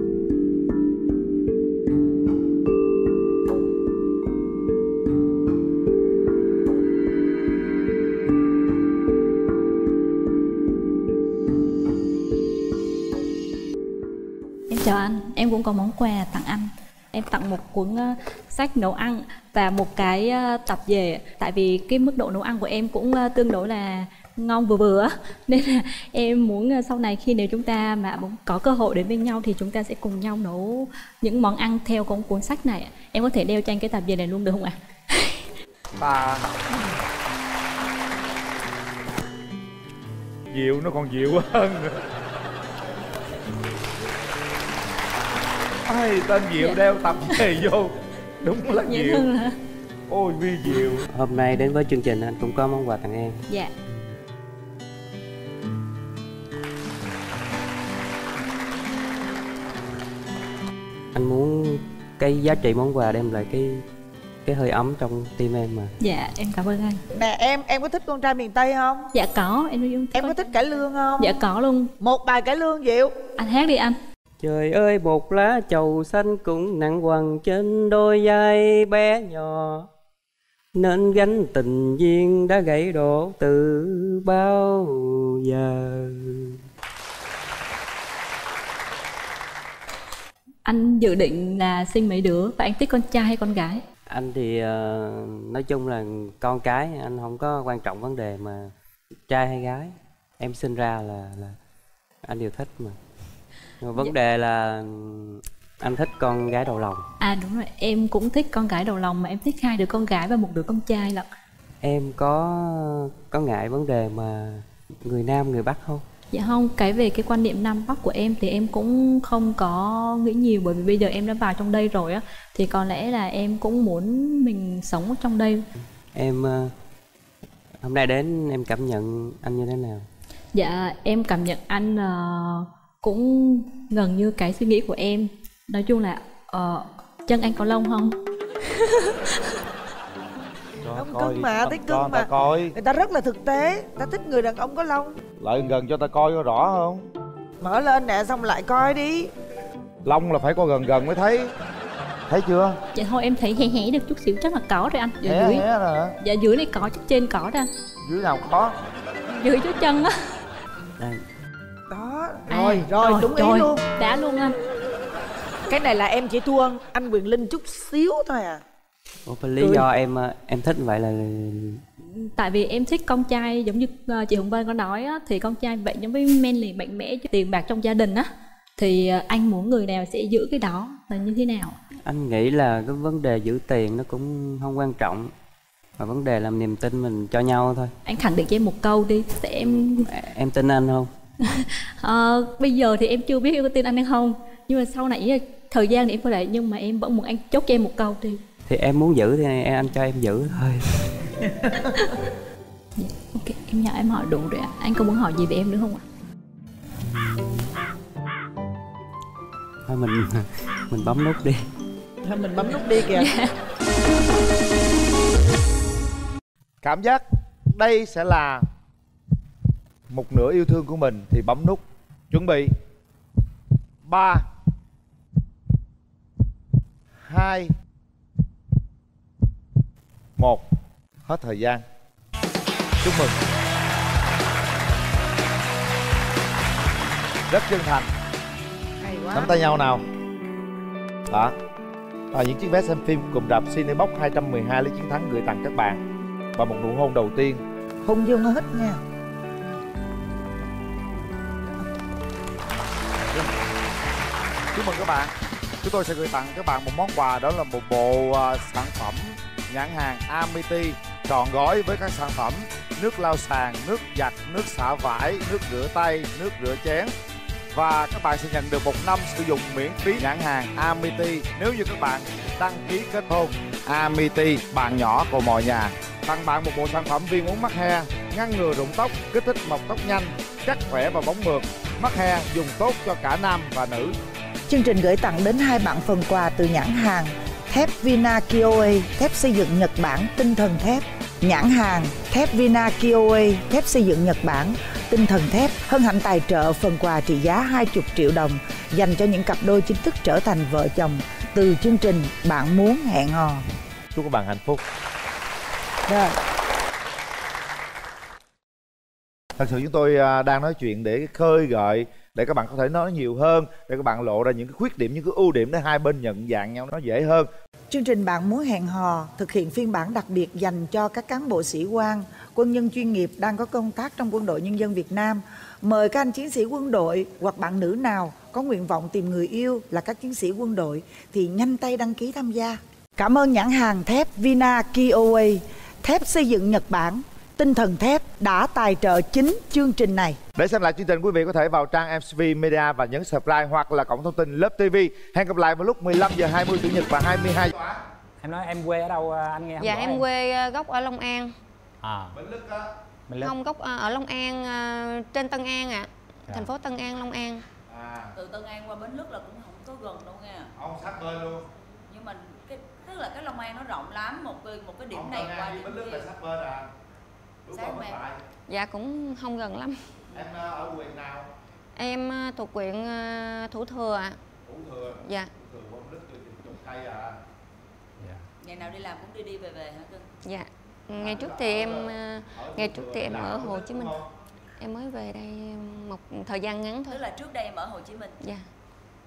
Em chào anh, em cũng có món quà tặng anh. Em tặng một cuốn uh, sách nấu ăn và một cái uh, tập về. Tại vì cái mức độ nấu ăn của em cũng uh, tương đối là ngon vừa vừa nên là em muốn uh, sau này khi nếu chúng ta mà có cơ hội đến bên nhau thì chúng ta sẽ cùng nhau nấu những món ăn theo con cuốn sách này. Em có thể đeo cho anh cái tập về này luôn được không ạ? Bà Diệu nó còn dịu hơn. Ai tên Diệu dạ. Đeo tập về vô đúng là dạ Diệu là... Ôi Vi Diệu. Hôm nay đến với chương trình anh cũng có món quà tặng em. Dạ. Anh muốn cái giá trị món quà đem lại cái cái hơi ấm trong tim em mà. Dạ em cảm ơn anh. Nè em em có thích con trai miền Tây không? Dạ có em. Em có thích cải lương không? Dạ có luôn. Một bài cải lương Diệu. Anh hát đi anh. Trời ơi một lá trầu xanh cũng nặng quằn trên đôi vai bé nhỏ, nên gánh tình duyên đã gãy đổ từ bao giờ. Anh dự định là sinh mấy đứa và anh thích con trai hay con gái? Anh thì uh, nói chung là con cái, anh không có quan trọng vấn đề mà trai hay gái. Em sinh ra là là anh đều thích mà. Nhưng mà vấn đề là anh thích con gái đầu lòng. À đúng rồi, em cũng thích con gái đầu lòng, mà em thích hai đứa con gái và một đứa con trai lận. Em có có ngại vấn đề mà người Nam người Bắc không? Dạ không, cái về cái quan niệm Nam Bắc của em thì em cũng không có nghĩ nhiều, bởi vì bây giờ em đã vào trong đây rồi á, thì có lẽ là em cũng muốn mình sống ở trong đây. Em uh, hôm nay đến em cảm nhận anh như thế nào? Dạ em cảm nhận anh uh, cũng gần như cái suy nghĩ của em. Nói chung là uh, chân anh có lông không? Ông cưng mà, thích cưng mà. Coi. Người ta rất là thực tế, ta thích người đàn ông có lông. Lại gần cho ta coi có rõ không? Mở lên nè, xong lại coi đi. Lông là phải coi gần gần mới thấy. Thấy chưa? Dạ thôi em thấy hé hé được chút xíu chắc là có rồi anh. Dạ hé dưới. Hé rồi hả? Dạ dưới này có, chắc trên có đó anh. Dưới nào có? Dưới chỗ chân á. Đây. Đó, À, rồi, rồi, rồi, đúng rồi, ý luôn. đã luôn anh. Cái này là em chỉ thua anh Quyền Linh chút xíu thôi à. Ủa, lý Cười. do em em thích vậy là tại vì em thích con trai, giống như chị Hồng Vân có nói á, thì con trai vậy giống với manly mạnh mẽ, tiền bạc trong gia đình á, thì anh muốn người nào sẽ giữ cái đó là như thế nào? Anh nghĩ là cái vấn đề giữ tiền nó cũng không quan trọng, mà vấn đề làm niềm tin mình cho nhau thôi. Anh khẳng định cho em một câu đi, sẽ em em tin anh không? à, bây giờ thì em chưa biết em có tin anh hay không, nhưng mà sau này thời gian thì em có thể, nhưng mà em vẫn muốn anh chốt cho em một câu đi. Thì em muốn giữ thì anh cho em giữ thôi. Ok, em nhận em hỏi đủ rồi ạ. Anh có muốn hỏi gì về em nữa không ạ? Thôi mình mình bấm nút đi. Thôi mình bấm nút đi kìa. Yeah. Cảm giác đây sẽ là một nửa yêu thương của mình thì bấm nút. Chuẩn bị. Ba, hai, một. Hết thời gian. Chúc mừng. Rất chân thành. Hay quá. Nắm tay nhau nào. Đó. À, những chiếc vé xem phim cùng rạp Cinebox hai trăm mười hai lấy chiến thắng gửi tặng các bạn. Và một nụ hôn đầu tiên. Hôn vô hết nha. Chúc mừng các bạn. Chúng tôi sẽ gửi tặng các bạn một món quà, đó là một bộ uh, sản phẩm nhãn hàng Amity trọn gói với các sản phẩm nước lau sàn, nước giặt, nước xả vải, nước rửa tay, nước rửa chén. Và các bạn sẽ nhận được một năm sử dụng miễn phí nhãn hàng Amity nếu như các bạn đăng ký kết hôn. Amity, bạn nhỏ của mọi nhà. Tặng bạn một bộ sản phẩm viên uống mắc he, ngăn ngừa rụng tóc, kích thích mọc tóc nhanh, chắc khỏe và bóng mượt. Mắc he dùng tốt cho cả nam và nữ. Chương trình gửi tặng đến hai bạn phần quà từ nhãn hàng thép Vina Kioe, thép xây dựng Nhật Bản, tinh thần thép. Nhãn hàng thép Vina Kioe, thép xây dựng Nhật Bản, tinh thần thép hân hạnh tài trợ phần quà trị giá hai mươi triệu đồng dành cho những cặp đôi chính thức trở thành vợ chồng từ chương trình Bạn Muốn Hẹn Hò. Chúc các bạn hạnh phúc. Rồi. Thật sự chúng tôi đang nói chuyện để khơi gợi, để các bạn có thể nói nhiều hơn, để các bạn lộ ra những cái khuyết điểm, những cái ưu điểm để hai bên nhận dạng nhau nó dễ hơn. Chương trình Bạn Muốn Hẹn Hò thực hiện phiên bản đặc biệt dành cho các cán bộ sĩ quan, quân nhân chuyên nghiệp đang có công tác trong Quân đội Nhân dân Việt Nam. Mời các anh chiến sĩ quân đội hoặc bạn nữ nào có nguyện vọng tìm người yêu là các chiến sĩ quân đội thì nhanh tay đăng ký tham gia. Cảm ơn nhãn hàng thép Vina Kioe, thép xây dựng Nhật Bản, tinh thần thép đã tài trợ chính chương trình này. Để xem lại chương trình, quý vị có thể vào trang em xê vê Media và nhấn subscribe hoặc là cổng thông tin Love ti vi. Hẹn gặp lại vào lúc mười lăm giờ hai mươi Chủ nhật và hai mươi hai. Em nói em quê ở đâu anh nghe không? Dạ em, em quê gốc ở Long An. À. Bến Lức á. Không, gốc ở Long An, trên Tân An ạ. À. Dạ. Thành phố Tân An, Long An. À. Từ Tân An qua Bến Lức là cũng không có gần đâu nha. Ông sát bên luôn. Nhưng mà cái tức là cái Long An nó rộng lắm, một cái một cái điểm ông này qua điểm Bến Lức là sát bên à. Đúng rồi, em. Dạ cũng không gần lắm. Em ở huyện nào? Em thuộc huyện Thủ Thừa ạ. À. Thủ Thừa. Dạ. Thủ Thừa qua Bến Lức trồng cây à. Dạ. Ngày nào đi làm cũng đi đi về về hả cưng? Dạ. Ngày trước thì em ngày trước thì em ở Hồ Chí Minh. Em mới về đây một thời gian ngắn thôi. Tức là trước đây em ở Hồ Chí Minh. Dạ.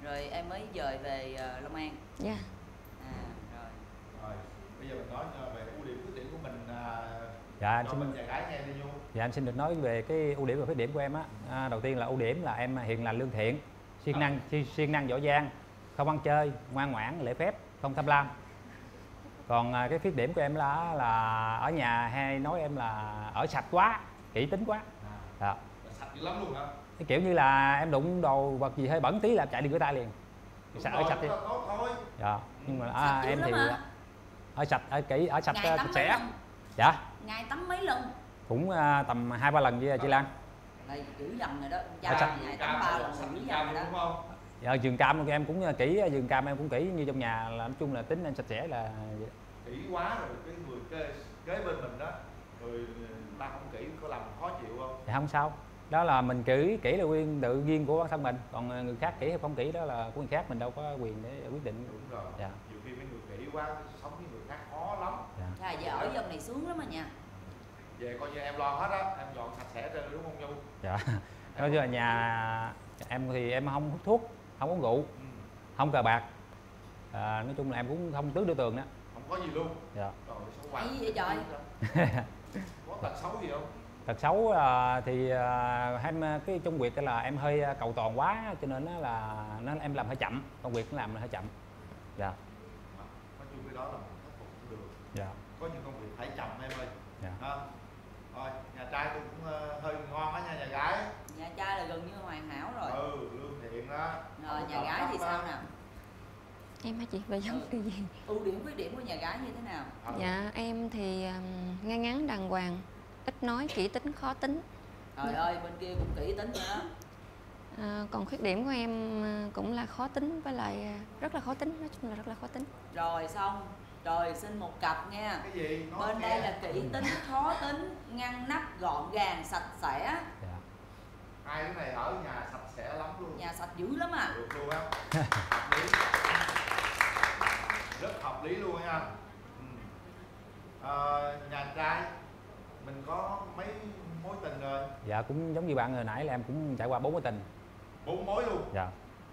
Rồi em mới dời về uh, Long An. Dạ. À rồi. Rồi, bây giờ mình nói về ưu điểm khuyết điểm của mình. Dạ em cho xin mình nhà gái nghe đi Nhung. Dạ em xin được nói về cái ưu điểm và khuyết điểm của em á. À, đầu tiên là ưu điểm là em hiền lành lương thiện, siêng năng si, siêng năng giỏi giang, không ăn chơi, ngoan ngoãn, lễ phép, không tham lam. Còn à, cái khuyết điểm của em là là ở nhà hay nói em là ở sạch quá, kỹ tính quá. Dạ. Sạch dữ lắm luôn hả? Cái kiểu như là em đụng đồ vật gì hơi bẩn tí là chạy đi rửa tay liền. Đúng Sạch rồi, ở sạch đi. tốt thôi. Dạ. Nhưng mà à, em thì ở sạch, ở kỹ, ở sạch Ngày sạch tắm sẽ. mấy lần? Dạ. Ngày tắm mấy lần? Cũng à, tầm hai ba lần với chị Lan. Đây chữ dầm rồi đó. Cha Ở sạch. ngày tắm ba lần chữ dầm rồi đó. Đúng không? Dạ, vườn cam em cũng kỹ, vườn cam em cũng kỹ, như trong nhà là nói chung là tính em sạch sẽ là Kỹ quá rồi cái người kế, kế bên mình đó, rồi ta không kỹ có làm khó chịu không? dạ không sao. Đó là mình kỹ kỹ là quyền tự nhiên của bản thân mình, còn người khác kỹ hay không kỹ đó là của người khác, mình đâu có quyền để quyết định. Đúng rồi. Dạ. Nhiều khi mấy người kỹ quá sống với người khác khó lắm. Dạ. Cha giờ ở dòng này sướng lắm mà nha. Về coi như em lo hết á, em dọn sạch sẽ ra đúng không Nhu? Dạ. Nói chung là nhà em thì em không hút thuốc, không uống rượu, ừ. không cờ bạc. À, nói chung là em cũng không tước đưa tường đó. Không có gì luôn. Dạ. Trời ơi, xấu quá. Cái gì vậy trời? Có tật xấu gì không? Tật xấu à, thì à, em cái trong việc là em hơi cầu toàn quá, cho nên nó là nó em làm hơi chậm, công việc nó làm hơi chậm. Dạ. Nói chung cái đó là mình khắc phục cũng được. Dạ. Có những công việc phải chậm em ơi. Dạ. À, rồi nhà trai tôi cũng uh, hơi ngon á nha nhà gái. Nhà trai là gần như hoàn hảo rồi. Ừ, lương thiện đó. Rồi nhà gái thì sao nào? Em hả chị? Về giống Ừ. cái gì? Ưu điểm khuyết điểm của nhà gái như thế nào? Ừ. Dạ em thì um, ngay ngắn đàng hoàng, ít nói, kỹ tính, khó tính. Trời ơi bên kia cũng kỹ tính nữa đó. À, còn khuyết điểm của em à, cũng là khó tính, với lại à, rất là khó tính, nói chung là rất là khó tính. Rồi xong. Rồi xin một cặp nha. Cái gì? Nói bên nghe. đây là kỹ tính, khó tính, ngăn nắp, gọn gàng, sạch sẽ. Dạ. Hai cái này ở nhà sạch sẽ lắm luôn. Nhà sạch dữ lắm à. Được luôn á. Hợp lý. Rất hợp lý luôn nha. Ừ. À, nhà trai mình có mấy mối tình rồi? Dạ cũng giống như bạn hồi nãy là em cũng trải qua bốn mối tình. Bốn mối luôn? Dạ.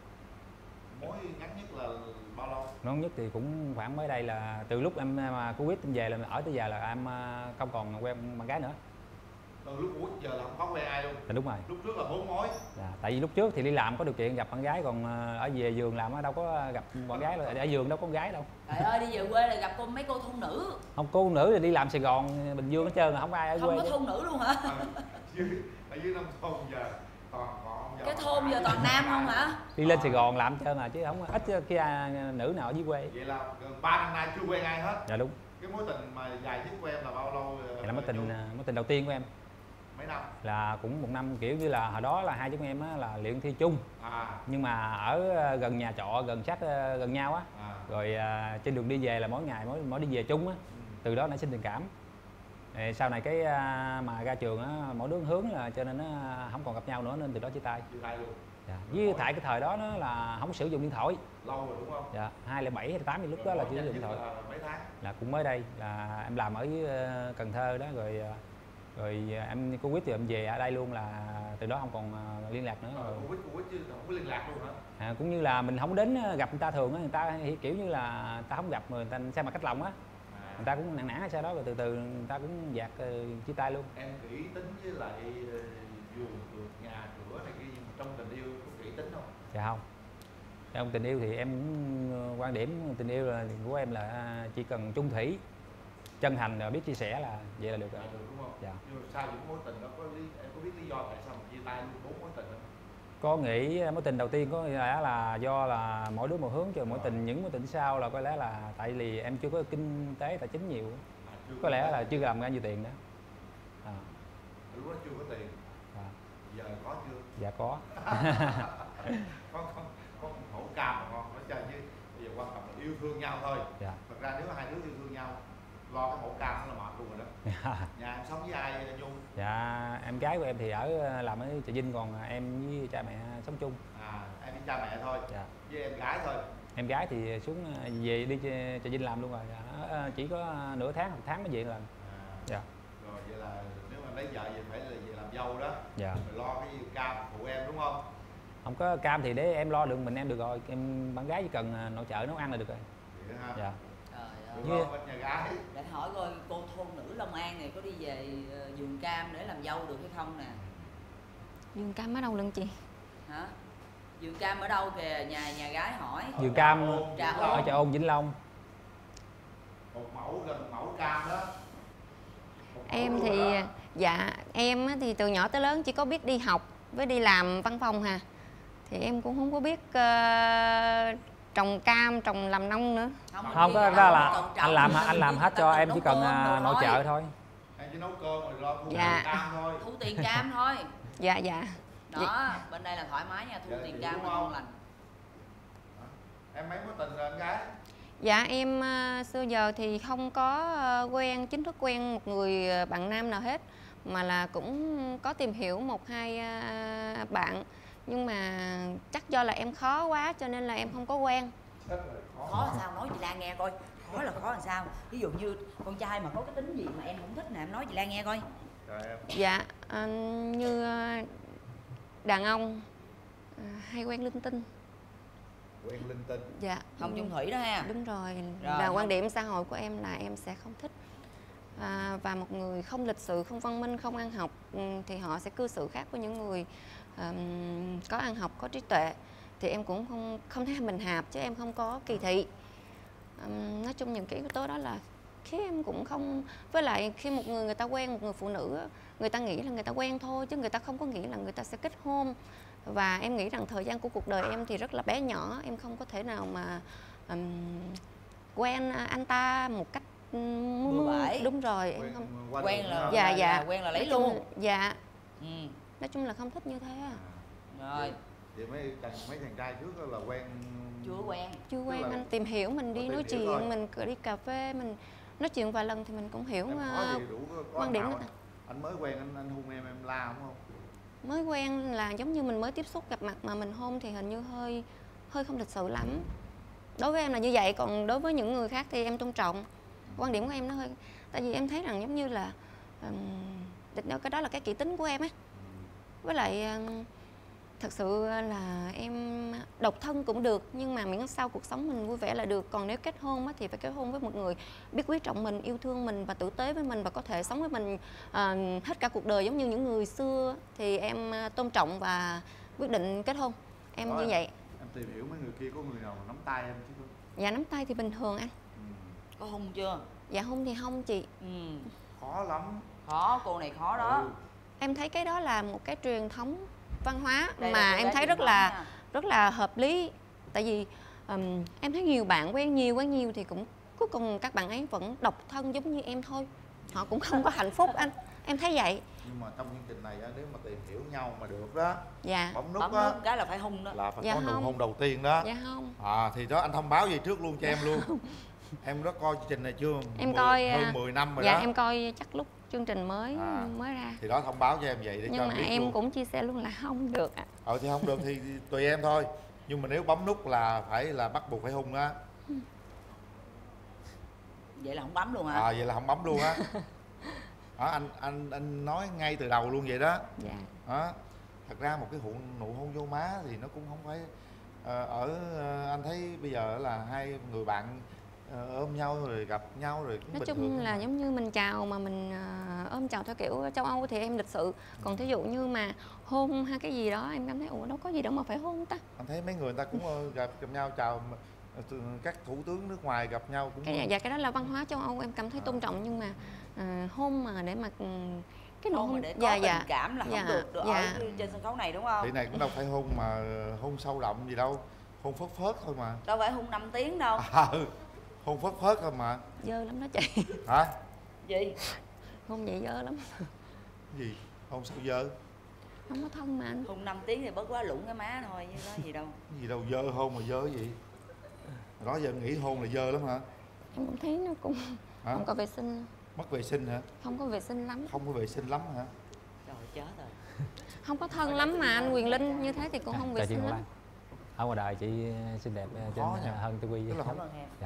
Mối ngắn nhất là bao lâu? Ngắn nhất thì cũng khoảng mới đây là từ lúc em mà Covid em về là ở tới giờ là em không còn quen bạn gái nữa. Từ lúc Covid giờ là không có quen ai luôn? Dạ đúng rồi. Lúc trước là bốn mối? Dạ, tại vì lúc trước thì đi làm có điều kiện gặp bạn gái, còn ở về giường làm đâu có gặp bạn gái, ở giường đâu có con gái đâu. Trời ơi đi về quê là gặp cô mấy cô thôn nữ. Không, cô nữ thì đi làm Sài Gòn, Bình Dương hết trơn, không có ai ở không quê. Không có thôn nữ luôn hả? Dưới, ở dưới nông thôn giờ toàn còn giờ cái thôn giờ toàn nam không hả? Đi lên Sài Gòn làm hết trơn à, chứ không ít khi nữ nào ở dưới quê. Vậy là gần ba năm nay chưa quen ai hết? Dạ đúng. Cái mối tình mà dài nhất của em là bao lâu? Dạ, là mối tình mối tình đầu tiên của em. Mấy năm? Là cũng một năm, kiểu như là hồi đó là hai chúng em á, là luyện thi chung, à. nhưng mà ở gần nhà trọ, gần sát gần nhau á, à. rồi à, trên đường đi về là mỗi ngày mỗi mỗi đi về chung á, ừ. từ đó nảy sinh tình cảm. Rồi sau này cái à, mà ra trường á, mỗi đứa hướng là cho nên nó không còn gặp nhau nữa, nên từ đó chia tay. Chia tay luôn. Dạ. Với tại cái thời đó nó là không sử dụng điện thoại. Lâu rồi đúng không? Dạ, hai lẻ bảy hay tám thì lúc đó là chưa sử dụng điện thoại. Là mấy tháng? Là cũng mới đây, là em làm ở Cần Thơ đó, rồi rồi em Covid thì em về ở đây luôn, là từ đó không còn liên lạc nữa. Rồi Covid Covid chứ không có liên lạc luôn hả? À, cũng như là mình không đến gặp người ta thường á, người ta kiểu như là người ta không gặp người ta xem mặt cách lòng á, à. người ta cũng nản nản sau đó rồi từ từ người ta cũng dạt uh, chia tay luôn. Em kỹ tính với lại vườn được nhà cửa này kia, nhưng mà trong tình yêu có kỹ tính không? Dạ không. Trong tình yêu thì em cũng quan điểm tình yêu là của em là chỉ cần chung thủy, chân thành và biết chia sẻ là vậy là được rồi. Được đúng không? Dạ. Nhưng mà sau những mối tình đó có lý, em có biết lý do tại sao mà chia tay luôn bốn mối tình không? Có nghĩ mối tình đầu tiên có lẽ là do là mỗi đứa một hướng, chứ mối tình những mối tình sau là có lẽ là tại vì em chưa có kinh tế tài chính nhiều, à, có lẽ là chưa làm ra nhiều tiền đó. À. Lúc đó chưa có tiền. À. Giờ có chưa? Dạ có. có có có hổ cam mà ngon nói chơi chứ bây giờ quan trọng là yêu thương nhau thôi. Dạ. Thật ra nếu hai đứa yêu thương nhau lo cái hổ cam nó là mệt luôn rồi đó. Dạ. Nhà em sống với ai Nhung? Dạ em gái của em thì ở làm ở Trà Vinh, còn em với cha mẹ sống chung. À em với cha mẹ thôi. Dạ. Với em gái thôi. Em gái thì xuống về đi Trà Vinh làm luôn rồi. Dạ. Chỉ có nửa tháng một tháng mới về lần. À. Dạ. Rồi vậy là nếu mà lấy vợ về phải là về làm dâu đó. Dạ. Rồi lo cái cam phụ em đúng không? Không có cam thì để em lo được mình em được rồi. Em bạn gái chỉ cần nội trợ nấu ăn là được rồi. Dạ. Trời ơi. Như... nhà gái. Để hỏi coi cô thôn nữ Long An này có đi về uh, vườn cam để làm dâu được hay không nè? Vườn cam ở đâu lần chị? Hả? Vườn cam ở đâu kìa? Nhà nhà gái hỏi. Vườn cam Trà ở Chợ Ôn Vĩnh Long. Một mẫu gần mẫu cam đó. Em thì đó. Dạ em thì từ nhỏ tới lớn chỉ có biết đi học với đi làm văn phòng hà. Thì em cũng không có biết uh, trồng cam, trồng làm nông nữa. Không, không có đó là anh làm anh làm hết cho em chỉ cần uh, nội trợ thôi. Em chỉ nấu cơm rồi lo thu dạ. tiền cam thôi. Thu tiền cam thôi. Dạ dạ. Đó, dạ. Bên đây là thoải mái nha, thu dạ, tiền cam là ngon lành. Em mấy mối tình rồi anh gái? Dạ em uh, xưa giờ thì không có uh, quen, chính thức quen một người bạn nam nào hết. Mà là cũng có tìm hiểu một hai uh, bạn. Nhưng mà chắc do là em khó quá cho nên là em không có quen. Khó là sao? Nói chị Lan nghe coi. Khó là khó làm sao? Ví dụ như con trai mà có cái tính gì mà em không thích nè, em nói chị Lan nghe coi. Dạ, uh, như uh, đàn ông uh, hay quen linh tinh. Quen linh tinh? Dạ. Không chung thủy đó ha. Đúng rồi, rồi là không. Quan điểm xã hội của em là em sẽ không thích. À, và một người không lịch sự, không văn minh, không ăn học um, thì họ sẽ cư xử khác với những người um, có ăn học, có trí tuệ. Thì em cũng không không thấy mình hạp chứ em không có kỳ thị. Um, nói chung những cái yếu tố đó là khi em cũng không, với lại khi một người người ta quen một người phụ nữ, người ta nghĩ là người ta quen thôi chứ người ta không có nghĩ là người ta sẽ kết hôn. Và em nghĩ rằng thời gian của cuộc đời em thì rất là bé nhỏ, em không có thể nào mà um, quen anh ta một cách bừa bãi. Đúng rồi, quen, em không quen là dạ là, dạ là quen là lấy chung, luôn. Dạ. Ừ. Nói chung là không thích như thế à. Rồi. Thì mấy chàng mấy chàng trai trước là quen chưa quen. Chưa quen anh tìm hiểu, mình đi nói chuyện, rồi. Mình đi cà phê, mình nói chuyện vài lần thì mình cũng hiểu uh, quan điểm của ta. Anh mới quen anh anh hôn em em la đúng không? Mới quen là giống như mình mới tiếp xúc gặp mặt mà mình hôn thì hình như hơi hơi không lịch sự lắm. Đối với em là như vậy, còn đối với những người khác thì em tôn trọng. Quan điểm của em nó hơi, tại vì em thấy rằng giống như là um, cái đó là cái kỹ tính của em á. Với lại um, thật sự là em độc thân cũng được, nhưng mà miễn sao cuộc sống mình vui vẻ là được. Còn nếu kết hôn á, thì phải kết hôn với một người biết quý trọng mình, yêu thương mình và tử tế với mình và có thể sống với mình uh, hết cả cuộc đời giống như những người xưa. Thì em tôn trọng và quyết định kết hôn. Em đó, như vậy. Em tìm hiểu mấy người kia có người nào nắm tay em chứ không? Dạ nắm tay thì bình thường anh. Ừ. Có hôn chưa? Dạ hôn thì không chị. Ừ. Khó lắm. Khó, cô này khó đó. Ừ. Em thấy cái đó là một cái truyền thống văn hóa đây mà em thấy rất là nha. rất là hợp lý. Tại vì um, em thấy nhiều bạn quen nhiều quen nhiều thì cũng cuối cùng các bạn ấy vẫn độc thân giống như em thôi. Họ cũng không có hạnh phúc anh. Em thấy vậy. Nhưng mà trong chương trình này nếu mà tìm hiểu nhau mà được đó, dạ. bấm nút bấm á, nút cái là phải hôn đó. Là phải dạ có nụ hôn đầu tiên đó. Dạ không. À thì đó anh thông báo gì trước luôn cho em luôn. Em đã coi chương trình này chưa? Em mười, coi hơn mười năm rồi dạ, đó. Dạ em coi chắc lúc chương trình mới à, mới ra. Thì đó thông báo cho em vậy để nhưng cho mà em biết em luôn. cũng chia sẻ luôn là không được ạ. Ờ thì không được thì tùy em thôi. Nhưng mà nếu bấm nút là phải là bắt buộc phải hôn á. Vậy là không bấm luôn hả? À vậy là không bấm luôn á. Đó, anh anh anh nói ngay từ đầu luôn vậy đó. Dạ. Đó. Thật ra một cái hụ, nụ hôn vô má thì nó cũng không phải ờ, ở uh, anh thấy bây giờ là hai người bạn uh, ôm nhau rồi gặp nhau rồi cũng nói bình chung thường là mà. giống như mình chào mà mình uh, ôm chào theo kiểu châu Âu thì em lịch sự. Còn thí dụ như mà hôn hay cái gì đó em cảm thấy ủa đâu có gì đâu mà phải hôn ta. Anh thấy mấy người, người ta cũng uh, gặp, gặp nhau chào các thủ tướng nước ngoài gặp nhau cũng cái dạ cái đó là văn hóa châu Âu em cảm thấy tôn trọng. Nhưng mà uh, hôn mà để mà uh, cái nụ hôn để có dạ, tình dạ, cảm là dạ, không được, được dạ. ở trên sân khấu này đúng không? Thì này cũng đâu phải hôn mà hôn sâu đậm gì đâu, hôn phớt phớt thôi mà. Đâu phải hôn năm tiếng đâu. À, hôn phớt phớt thôi mà. Dơ lắm đó chị. Hả? Gì? Hôn vậy dơ lắm. Gì? Hôn sao dơ? Không có thân mà anh. Hôn năm tiếng thì bớt quá lủng cái má thôi chứ có gì đâu. Cái gì đâu dơ, hôn mà dơ cái gì? Đó giờ nghĩ hôn là dơ lắm hả? Em cũng thấy nó cũng hả? Không có vệ sinh. Mất vệ sinh hả? Không có vệ sinh lắm. Không có vệ sinh lắm hả? Trời chết rồi. Không có thân lắm mà anh Quyền Linh, như thế thì cũng không vệ sinh lắm. Ở ngoài đời chị xinh đẹp trên hơn Tư Quy. Cảm ơn em. Dạ.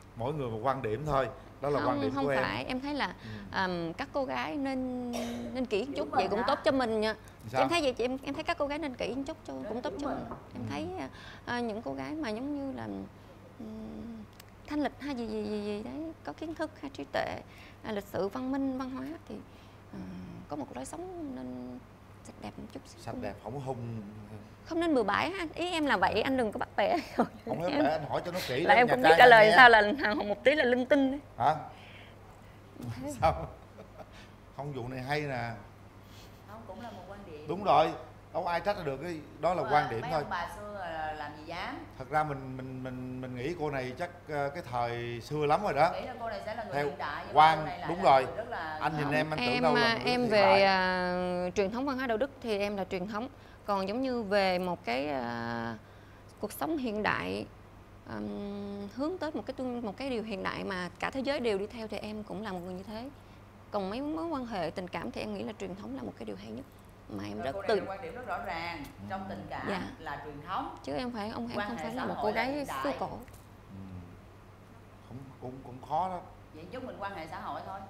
mỗi người một quan điểm thôi, đó là không, quan điểm không của em. phải em thấy là Ừ. um, các cô gái nên nên kỹ một chút, Đúng vậy rồi cũng đó. tốt cho mình nha. Sao? Em thấy vậy chị, em em thấy các cô gái nên kỹ một chút cho cũng tốt cho mình. Em Ừ. thấy uh, những cô gái mà giống như là um, thanh lịch hay gì gì gì gì đấy, có kiến thức hay trí tuệ, à, lịch sự văn minh văn hóa thì uh, có một lối sống nên sạch đẹp một chút xíu. Sạch đẹp, không có hung. Không nên bừa bãi ha. Ý em là vậy, anh đừng có bắt bẻ. Không phải bẻ, anh hỏi cho nó kỹ. Là lắm, em nhà cũng trai biết trả lời nghe. sao, là hàng một tí là linh tinh đấy. Hả? Sao? Không, vụ này hay nè. Không, cũng là một quan điểm. Đúng rồi, đâu có ai trách được, cái đó là Mà quan điểm mấy thôi. ông bà xưa là làm gì dám. Thật ra mình mình mình mình nghĩ cô này chắc uh, cái thời xưa lắm rồi đó. Nghĩ là cô này sẽ là người Theo hiện đại, nhưng mà quan cô này lại đúng là rồi. người rất là- Anh nhìn Không, em anh tưởng em đâu là à, một đứa em hiện về đại. à, truyền thống văn hóa đạo đức thì em là truyền thống, còn giống như về một cái à, cuộc sống hiện đại, ừm, hướng tới một cái tương- một cái điều hiện đại mà cả thế giới đều đi theo thì em cũng là một người như thế. Còn mấy mối quan hệ tình cảm thì em nghĩ là truyền thống là một cái điều hay nhất mà em Rồi rất cô này tự là quan điểm rất rõ ràng, trong tình cảm Dạ. là truyền thống. chứ em phải ông em Quan không hệ phải xã là một hội cô là gái hiện đại. xưa cổ. Cũng cũng cũng khó lắm. Vậy chúc mình quan hệ xã hội thôi.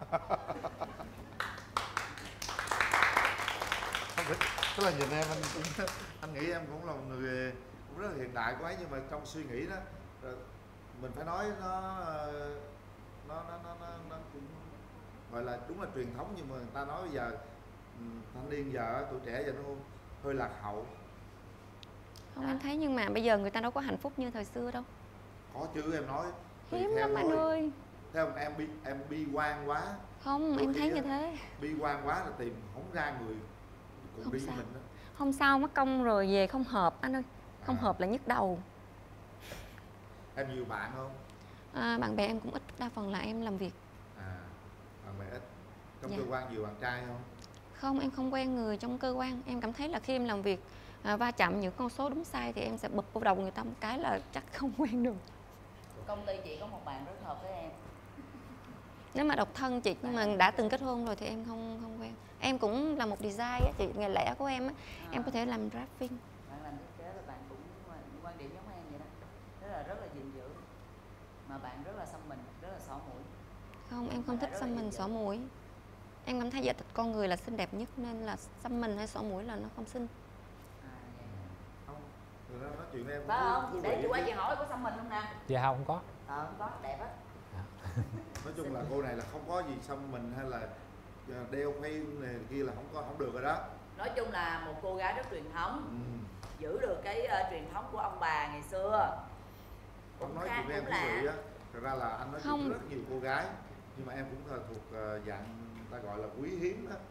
Không phải, tức là nhìn em anh cũng anh nghĩ em cũng là một người cũng rất là hiện đại quá, nhưng mà trong suy nghĩ đó rồi mình phải nói nó nó nó nó nó, nó cũng gọi là đúng là truyền thống, nhưng mà người ta nói bây giờ ừ, thanh niên giờ tuổi trẻ giờ nó hơi lạc hậu. Không, em thấy nhưng mà bây giờ người ta đâu có hạnh phúc như thời xưa đâu. Có chứ, em nói tùy Hiếm theo lắm anh thôi. ơi. Theo em bi em bi quan quá. Không, Đôi em khi thấy á, như thế. Bi quan quá là tìm không ra người cùng Không đi sao. với mình đó. Không sao, mất công rồi về không hợp anh ơi. Không À. hợp là nhức đầu. Em nhiều bạn không? À, bạn bè em cũng ít, đa phần là em làm việc. À, bạn bè ít. Trong Dạ. cơ quan nhiều bạn trai không? Không, em không quen người trong cơ quan. Em cảm thấy là khi em làm việc à, va chạm những con số đúng sai thì em sẽ bật vào đầu người ta một cái là chắc không quen được. Công ty chị có một bạn rất hợp với em. Nếu mà độc thân chị nhưng mà đã từng kết hôn rồi thì em không không quen. Em cũng là một design á chị, nghề lẻ của em á, À. em có thể làm graphic. Bạn làm thiết kế là bạn cũng quan điểm giống em vậy đó. Rất là rất là gìn giữ. Mà bạn rất là xăm mình, rất là xỏ mũi. Không, em không Mà thích lại rất xăm là mình dễ xỏ mũi. Em cảm thấy dạ thịt con người là xinh đẹp nhất nên là xăm mình hay xỏ mũi là nó không xinh. Không. Người ta nói chuyện với em Phải không? thú Để vị chị qua chứ. chị hỏi có xăm mình không nè? Dạ không, không có. Ờ, không có, đẹp á. Nói chung là cô này là không có gì xăm mình hay là đeo phim này kia là không có, không được rồi đó. Nói chung là một cô gái rất truyền thống. Ừ. Giữ được cái uh, truyền thống của ông bà ngày xưa. Không nói khác chuyện với em cũng thú lạ. vị á. Thật ra là anh nói chuyện Không. với rất nhiều cô gái, nhưng mà em cũng là thuộc ờ, dạng ta gọi là quý hiếm đó.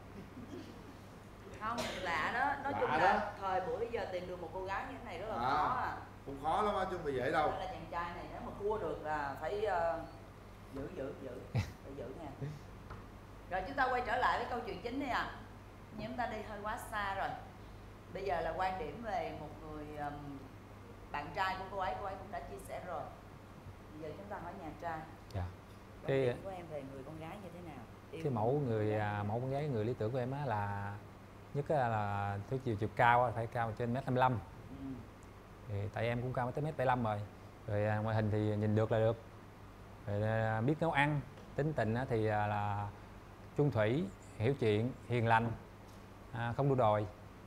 Không, lạ đó. Nói Lạ chung đó. là thời buổi bây giờ tìm được một cô gái như thế này rất là À. khó à. Cũng khó lắm á, chứ không phải dễ đâu. Nên là chàng trai này nếu mà cua được là phải uh, giữ giữ giữ phải giữ nha. Rồi chúng ta quay trở lại với câu chuyện chính đi à. Nhưng chúng ta đi hơi quá xa rồi. Bây giờ là quan điểm về một người um, bạn trai của cô ấy, cô ấy cũng đã chia sẻ rồi. Bây giờ chúng ta hỏi nhà trai. Dạ. Quan Cái điểm của em về người con gái như thế nào? Yêu cái mẫu người à, mẫu con gái người lý tưởng của em á là nhất á là thứ chiều chiều cao á, phải cao trên mét năm mươi lăm. Ừ. Thì tại em cũng cao tới mét bảy mươi lăm rồi. Rồi à, ngoại hình thì nhìn được là được. Rồi à, biết nấu ăn, tính tình á thì à, là chung thủy, hiểu chuyện, hiền lành, à, không đua đòi.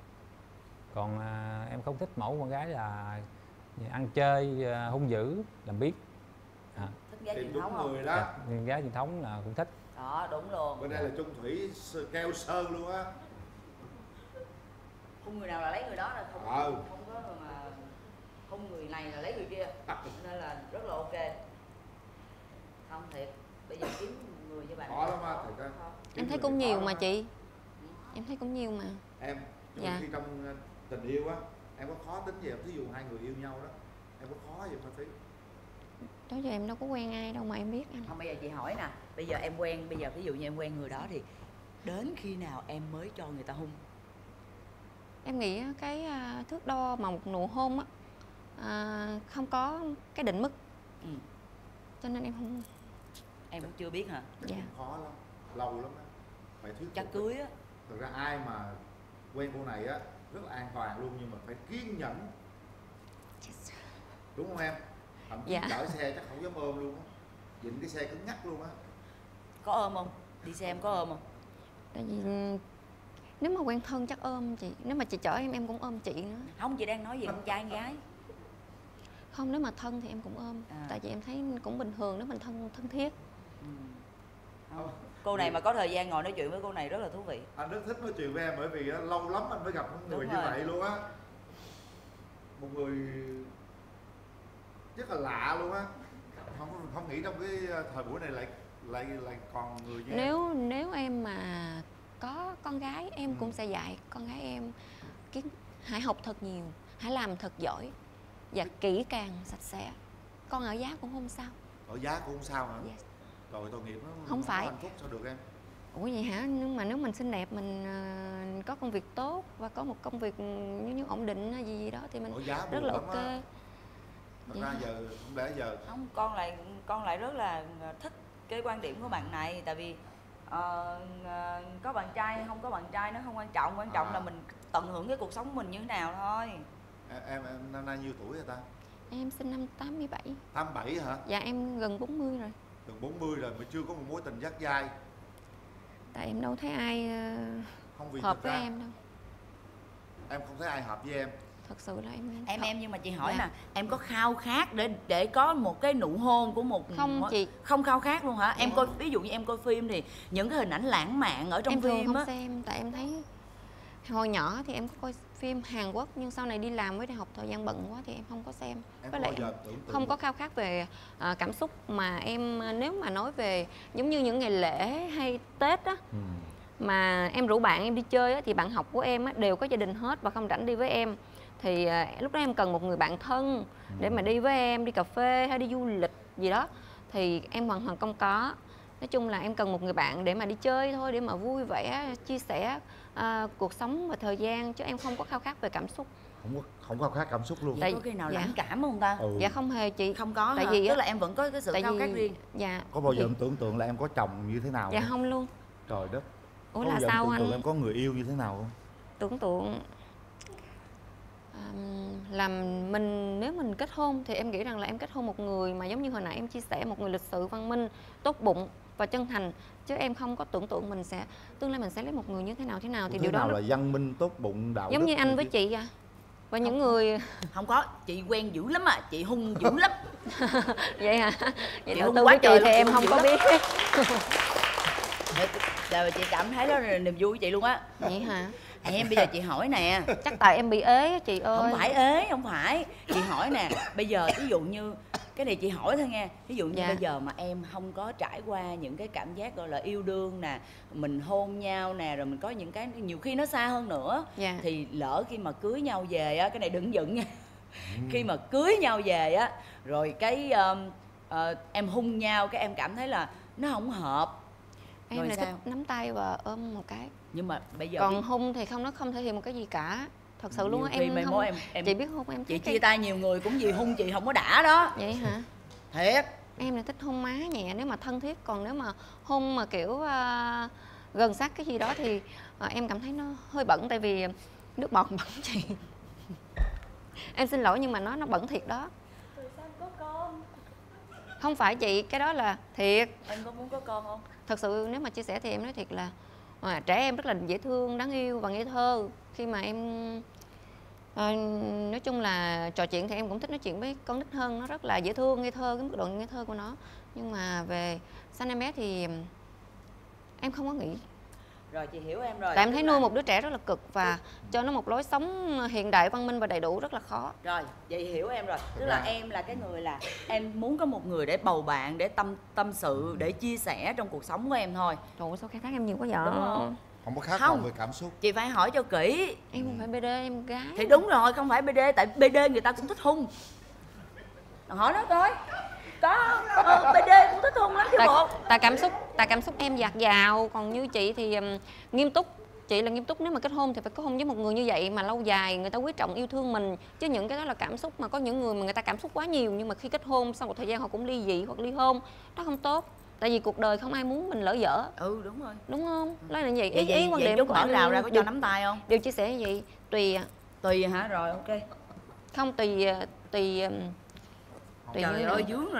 Còn à, em không thích mẫu con gái là ăn chơi, à, hung dữ, làm biếng. À. Thích gái Tìm truyền đúng thống không? người đó. Dạ, nhưng gái truyền thống là cũng thích. Đó, đúng luôn. Bên đây là chung thủy sơ- keo sơn luôn á. Không người nào là lấy người đó là không, Ờ. không có mà không người này là lấy người kia, nên là rất là ok. Không thiệt, bây giờ kiếm người như bạn Khó lắm á, thật ra. Em thấy cũng nhiều mà chị. Em thấy cũng nhiều mà. Em, nhưng Dạ. mà khi trong ờ, tình yêu á, em có khó tính gì không? Thí dụ hai người yêu nhau đó, em có khó gì không Thúy? Đó giờ em đâu có quen ai đâu mà em biết anh. Không, bây giờ chị hỏi nè, bây giờ em quen, bây giờ ví dụ như em quen người đó thì đến khi nào em mới cho người ta hung? Em nghĩ á, cái à, thước đo mà một nụ hôn á à, không có cái định mức. Ừ. Cho nên em không. Em cũng chưa biết hả? Dạ. Khó lắm, lâu lắm á. Phải thuyết Chắc phục. cưới á. Thực ra ai mà quen cô này á rất là an toàn luôn, nhưng mà phải kiên nhẫn. Đúng không em? Thậm chí Dạ. chở xe chắc không dám ôm luôn á. Dịnh cái xe cứng nhắc luôn á. Có ôm không? Đi xe em có ôm không? Tại vì nếu mà quen thân chắc ôm chị. Nếu mà chị chở em em cũng ôm chị nữa. Không, chị đang nói về con trai con gái. Không, nếu mà thân thì em cũng ôm. À. Tại vì em thấy cũng bình thường nếu mình thân thân thiết. Ừ. Không. Cô này mà có thời gian ngồi nói chuyện với cô này rất là thú vị. Anh rất thích nói chuyện với em bởi vì lâu lắm anh mới gặp một người Đúng như rồi. vậy luôn á. Một người rất là lạ luôn á. Không không nghĩ trong cái thời buổi này lại lại lại còn người như Nếu em. nếu em mà có con gái em ừ. cũng sẽ dạy con gái em cái hãy học thật nhiều, hãy làm thật giỏi và kỹ càng, sạch sẽ. Con ở giá cũng không sao. Ở giá cũng không sao hả? Yes. Rồi tội nghiệp nó Không không phải. có hạnh phúc sao được em? Ủa vậy hả? Nhưng mà nếu mình xinh đẹp, mình uh, có công việc tốt và có một công việc như, như ổn định hay gì gì đó thì mình rất là ok. Thật ra giờ không lẽ giờ không, con lại con lại rất là thích cái quan điểm của bạn này. Tại vì uh, uh, có bạn trai hay không có bạn trai nó không quan trọng. Quan trọng à. là mình tận hưởng cái cuộc sống của mình như thế nào thôi. Em, em, em năm nay nhiêu tuổi rồi ta? Em sinh năm tám mươi bảy. tám mươi bảy hả? Dạ em gần bốn mươi rồi. Gần bốn mươi rồi mà chưa có một mối tình dắt dai. Tại em đâu thấy ai uh, không, vì hợp với ra, em đâu. Em không thấy ai hợp với em. Thật sự là em Em thật. em nhưng mà chị hỏi Dạ. nè, em có khao khát để để có một cái nụ hôn của một Không chị. Không khao khát luôn hả? Dạ. Em coi ví dụ như em coi phim thì những cái hình ảnh lãng mạn ở trong em phim không á. xem tại em thấy hồi nhỏ thì em có coi phim Hàn Quốc nhưng sau này đi làm với đại học thời gian bận quá thì em không có xem. Em với lại em không có khao khát về uh, cảm xúc mà em uh, nếu mà nói về giống như những ngày lễ hay Tết á ừ. mà em rủ bạn em đi chơi á, thì bạn học của em á, đều có gia đình hết và không rảnh đi với em. Thì uh, lúc đó em cần một người bạn thân ừ. để mà đi với em, đi cà phê hay đi du lịch gì đó thì em hoàn toàn không có. Nói chung là em cần một người bạn để mà đi chơi thôi, để mà vui vẻ, chia sẻ uh, cuộc sống và thời gian, chứ em không có khao khát về cảm xúc. Không có không khao khát cảm xúc luôn. Tại, có khi nào dạ. lãng cảm không ta? Ừ. Dạ không hề chị. Không có tại hả? vì Tức là em vẫn có cái sự khao khát riêng. Dạ. Có bao giờ thì... em tưởng tượng là em có chồng như thế nào Dạ không? không luôn. Trời đất. Ủa có là bao giờ sao em tưởng tượng anh? em có người yêu như thế nào không? Tưởng tượng là mình nếu mình kết hôn thì em nghĩ rằng là em kết hôn một người mà giống như hồi nãy em chia sẻ, một người lịch sự, văn minh, tốt bụng và chân thành, chứ em không có tưởng tượng mình sẽ tương lai mình sẽ lấy một người như thế nào thế nào. Thì thế điều nào đó là văn minh, tốt bụng, đạo giống đức như anh với chứ. chị à và không, những người không có, chị quen dữ lắm à, chị hung dữ lắm. Vậy hả? Vậy chị đầu tư với chị thì em không có biết. Là chị cảm thấy đó là niềm vui của chị luôn á. Vậy hả? Em bây giờ chị hỏi nè. Chắc tại em bị ế á chị ơi. Không phải ế, không phải. Chị hỏi nè, bây giờ ví dụ như cái này chị hỏi thôi nghe. Ví dụ như dạ. bây giờ mà em không có trải qua những cái cảm giác gọi là yêu đương nè, mình hôn nhau nè, rồi mình có những cái nhiều khi nó xa hơn nữa dạ. thì lỡ khi mà cưới nhau về á, cái này đừng giận nha. Ừ. Khi mà cưới nhau về á, rồi cái uh, uh, em hung nhau, cái em cảm thấy là nó không hợp. Em rồi lại sao? thích nắm tay và ôm một cái. Nhưng mà bây giờ còn hung thì không, nó không thể hiện một cái gì cả. Thật sự luôn á, em không em, em chị biết hung em chị cái... chia tay nhiều người cũng vì hung chị không có đã đó. Vậy hả? Thiệt. Em là thích hôn má nhẹ nếu mà thân thiết, còn nếu mà hôn mà kiểu uh, gần sát cái gì đó thì uh, em cảm thấy nó hơi bẩn, tại vì nước bọt bẩn chị. Em xin lỗi nhưng mà nó nó bẩn thiệt đó. Rồi sao có con? Không phải chị, cái đó là thiệt. Em có muốn có con không? Thật sự nếu mà chia sẻ thì em nói thiệt là à, trẻ em rất là dễ thương, đáng yêu và ngây thơ. Khi mà em à, nói chung là trò chuyện thì em cũng thích nói chuyện với con nít hơn, nó rất là dễ thương, ngây thơ, cái mức độ ngây thơ của nó. Nhưng mà về sanh em bé thì em không có nghĩ. Rồi chị hiểu em rồi. Tại em thấy nuôi một đứa trẻ rất là cực và cho nó một lối sống hiện đại, văn minh và đầy đủ rất là khó. Rồi, vậy hiểu em rồi. Tức là em là cái người là em muốn có một người để bầu bạn, để tâm tâm sự, để chia sẻ trong cuộc sống của em thôi. Trời ơi, sao khai thác em nhiều quá vậy? Đúng không? Không có khát vọng về cảm xúc. Chị phải hỏi cho kỹ. Em không phải bê đê, em gái. Thì đúng rồi, không phải bê đê, tại bê đê người ta cũng thích hung. Hỏi nó coi. Có, có bê đê cũng thích hung lắm chứ bộ. Tại cảm xúc, tại cảm xúc em dạt dào, còn như chị thì um, nghiêm túc. Chị là nghiêm túc, nếu mà kết hôn thì phải kết hôn với một người như vậy mà lâu dài, người ta quý trọng yêu thương mình. Chứ những cái đó là cảm xúc, mà có những người mà người ta cảm xúc quá nhiều nhưng mà khi kết hôn sau một thời gian họ cũng ly dị hoặc ly hôn, đó không tốt. Tại vì cuộc đời không ai muốn mình lỡ dở. Ừ đúng rồi. Đúng không? Nói là như vậy. Ý, ý, ý quan điểm chút của mở em rào ra có cho điều, nắm tay không? Điều chia sẻ như vậy tùy ạ. Tùy hả? Rồi ok. Không tùy tùy tùy Trời ơi dướng rồi nè.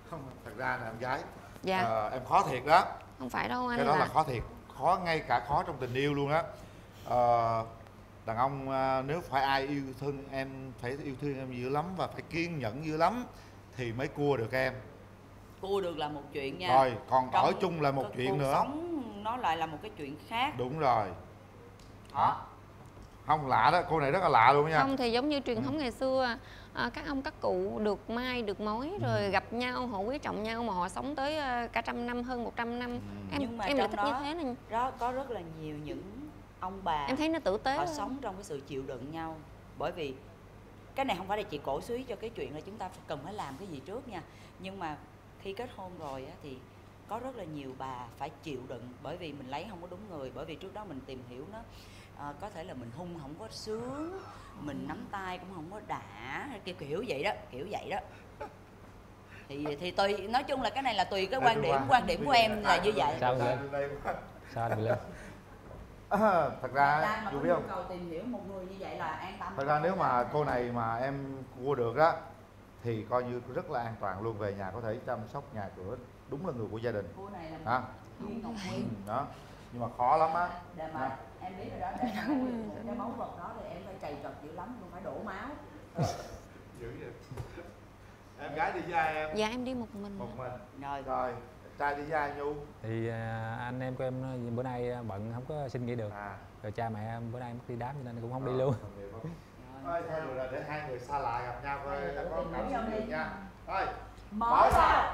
Không, thật ra là em gái. Dạ. Ờ, em khó thiệt đó. Không phải đâu anh. Cái đó là... là khó thiệt, khó ngay cả khó trong tình yêu luôn á. Ờ, đàn ông à, nếu phải ai yêu thương em, phải yêu thương em dữ lắm và phải kiên nhẫn dữ lắm thì mới cua được em. Cua được là một chuyện nha. Rồi, còn Trong ở chung là một cuộc chuyện nữa. sống nó lại là một cái chuyện khác. Đúng rồi. Đó. Không lạ đó, cô này rất là lạ luôn nha. Không thì giống như truyền thống ngày xưa, à, các ông các cụ được mai được mối rồi Ừ. gặp nhau, họ quý trọng nhau mà họ sống tới à, cả trăm năm, hơn một trăm năm. Em Nhưng mà em lại trong thích như đó, thế này. đó có rất là nhiều những ông bà Em thấy nó tử tế họ hơn. sống trong cái sự chịu đựng nhau. Bởi vì cái này không phải là chị cổ suý cho cái chuyện là chúng ta cần phải làm cái gì trước nha, nhưng mà khi kết hôn rồi á, thì có rất là nhiều bà phải chịu đựng bởi vì mình lấy không có đúng người, bởi vì trước đó mình tìm hiểu nó, à, có thể là mình hung không có sướng, mình nắm tay cũng không có đã, kiểu kiểu vậy đó, kiểu vậy đó. Thì thì tùy, nói chung là cái này là tùy cái quan điểm quan điểm của em là như vậy. Sao vậy? Sao anh bị lên? À, thật ra mà dù có biết nhu không, cầu tìm hiểu một người như vậy là an tâm. thật ra nếu mà cô này mà em cua được đó thì coi như rất là an toàn luôn, về nhà có thể chăm sóc nhà cửa, đúng là người của gia đình. Cô này là Hả? Duyên Ngọc Ừ, Nguyên. đó, nhưng mà khó lắm á. Để mà Đó. em biết rồi đó, để mà có được một cái báu vật đó thì em phải trầy trật dữ lắm, không phải đổ máu. Dữ vậy. Em gái đi với ai em? Dạ em đi một mình. Một mình. Rồi. Rồi, trai đi với ai Nhu? Thì à, anh em của em nó- bữa nay bận không có xin nghỉ được. À. Rồi cha mẹ em bữa nay mất đi đám cho nên cũng không đi luôn. Thôi thôi được rồi, để hai người xa lạ gặp nhau coi đã có tìm cảm hiểu xúc nhau gì đi. nha. Thôi, Mở ra.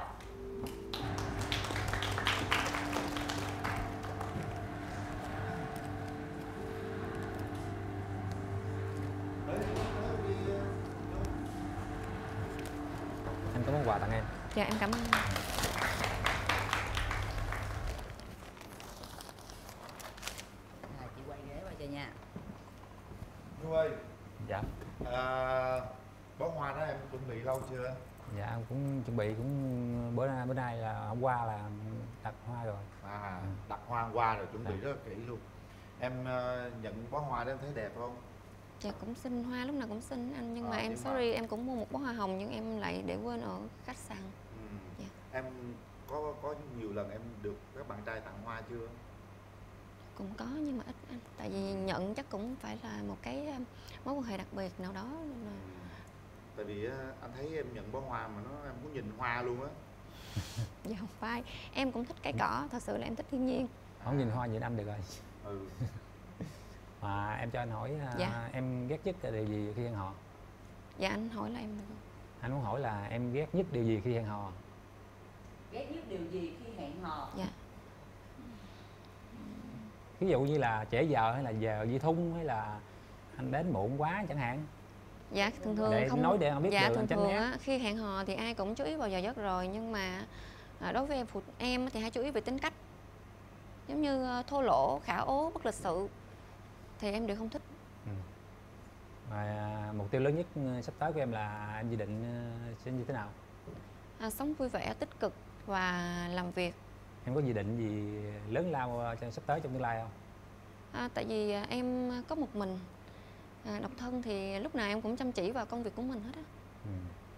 Anh có món quà tặng em. Dạ em cảm ơn. À, chị quay ghế qua cho nha. Nhu ơi. Dạ. À, bó hoa đó em chuẩn bị lâu chưa? Dạ em cũng chuẩn bị cũng bữa nay bữa nay là hôm qua là đặt hoa rồi. À, đặt hoa hôm qua rồi chuẩn bị rất là kỹ luôn. Em uh, nhận bó hoa đó em thấy đẹp không? Dạ cũng xinh, hoa lúc nào cũng xinh anh, nhưng À, mà em nhưng mà- sorry em cũng mua một bó hoa hồng nhưng em lại để quên ở khách sạn. Ừ. Dạ. Em có có nhiều lần em được các bạn trai tặng hoa chưa? Cũng có nhưng mà ít anh, tại vì nhận chắc cũng phải là một cái um, mối quan hệ đặc biệt nào đó nên là... Tại vì uh, anh thấy em nhận bó hoa mà nó em muốn nhìn hoa luôn á. Dạ không phải, em cũng thích cây cỏ, thật sự là em thích thiên nhiên. Không nhìn hoa nhìn anh được rồi. Ừ. Mà em cho anh hỏi à, Dạ. em ghét nhất là điều gì khi hẹn hò? Dạ anh hỏi là em được không? Anh muốn hỏi là em ghét nhất điều gì khi hẹn hò? Ghét nhất điều gì khi hẹn hò? Dạ. Ví dụ như là trễ giờ hay là giờ di thung hay là anh đến muộn quá chẳng hạn. Dạ thường thường Để không nói để họ biết dạ được, thường tránh thường né. á, khi hẹn hò thì ai cũng chú ý vào giờ giấc rồi, nhưng mà à, đối với em phụ em á thì hay chú ý về tính cách, giống như ờ, thô lỗ, khả ố, bất lịch sự thì em đều không thích. Ừ. Và à, mục tiêu lớn nhất ờ, sắp tới của em là em dự định ờ, sẽ như thế nào? À, sống vui vẻ, tích cực và làm việc. Em có dự định gì lớn lao ờ, cho sắp tới trong tương lai không? À, tại vì à, em có một mình, à, độc thân thì lúc nào em cũng chăm chỉ vào công việc của mình hết á. Ừ.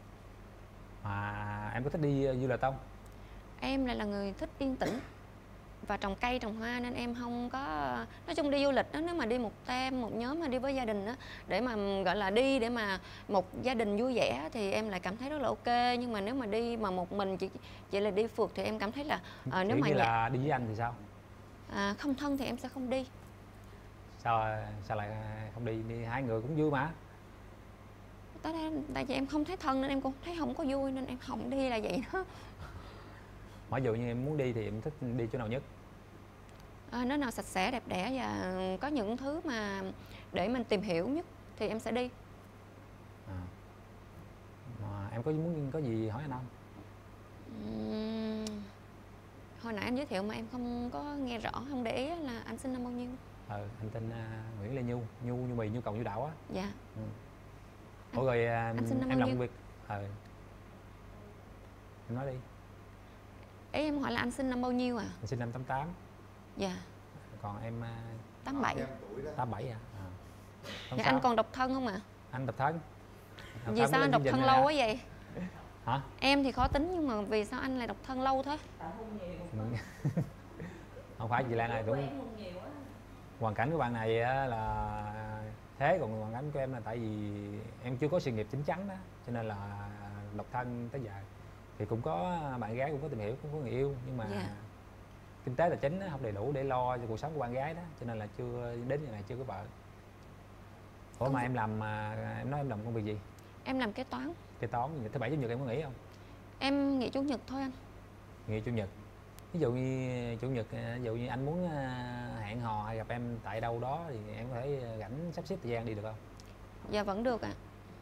Mà em có thích đi ờ, du lịch không? Em lại là người thích yên tĩnh và trồng cây trồng hoa nên em không có, nói chung đi du lịch đó, nếu mà đi một team một nhóm mà đi với gia đình đó để mà gọi là đi để mà một gia đình vui vẻ thì em lại cảm thấy rất là ok, nhưng mà nếu mà đi mà một mình chỉ chỉ là đi phượt thì em cảm thấy là à, nếu Kiểu mà như nhà, là đi với anh thì sao? à, không thân thì em sẽ không đi. Sao sao lại không đi? Đi hai người cũng vui mà. Tại, tại vì em không thấy thân nên em cũng thấy không có vui nên em không đi là vậy đó. Ví dụ như em muốn đi thì em thích đi chỗ nào nhất? À, nó nào sạch sẽ đẹp đẽ và có những thứ mà để mình tìm hiểu nhất thì em sẽ đi. À. Mà em có muốn có gì hỏi anh không? Uhm, hồi nãy anh giới thiệu mà em không có nghe rõ, không để ý là anh sinh năm bao nhiêu? Ờ, anh tên uh, Nguyễn Lê Nhu, Nhu Nhu Mì, Nhu Cầu, Nhu Đậu á. Dạ. Ừ. Ủa rồi uh, anh sinh năm em bao làm nhiêu? việc. Ờ. Em nói đi. Ý em hỏi là anh sinh năm bao nhiêu à? Anh sinh năm tám tám. Dạ. Còn em uh, tám bảy. tám bảy à? À. Dạ anh còn độc thân không ạ? À? Anh độc thân. Độc Vì thân sao mới anh lên độc chương thân trình lâu này quá à? vậy? Hả? Em thì khó tính nhưng mà vì sao anh lại độc thân lâu thế? Không phải chị Lan ơi, cũng hoàn cảnh của bạn này á là thế, còn hoàn cảnh của em là tại vì em chưa có sự nghiệp chín chắn đó, cho nên là độc thân tới giờ. Thì cũng có bạn gái, cũng có tìm hiểu, cũng có người yêu, nhưng mà Dạ. kinh tế tài chính không đầy đủ để lo cho cuộc sống của bạn gái đó, cho nên là chưa đến giờ này chưa có vợ. Ủa Công mà việc- em làm à, em nói em làm công việc gì? Em làm kế toán. Kế toán. Thứ bảy chủ nhật em có nghỉ không? Em nghỉ chủ nhật thôi anh. Nghỉ chủ nhật. Ví dụ như chủ nhật, ví dụ như anh muốn à, hẹn hò hay gặp em tại đâu đó thì em có thể rảnh sắp xếp thời gian đi được không? Dạ vẫn được ạ.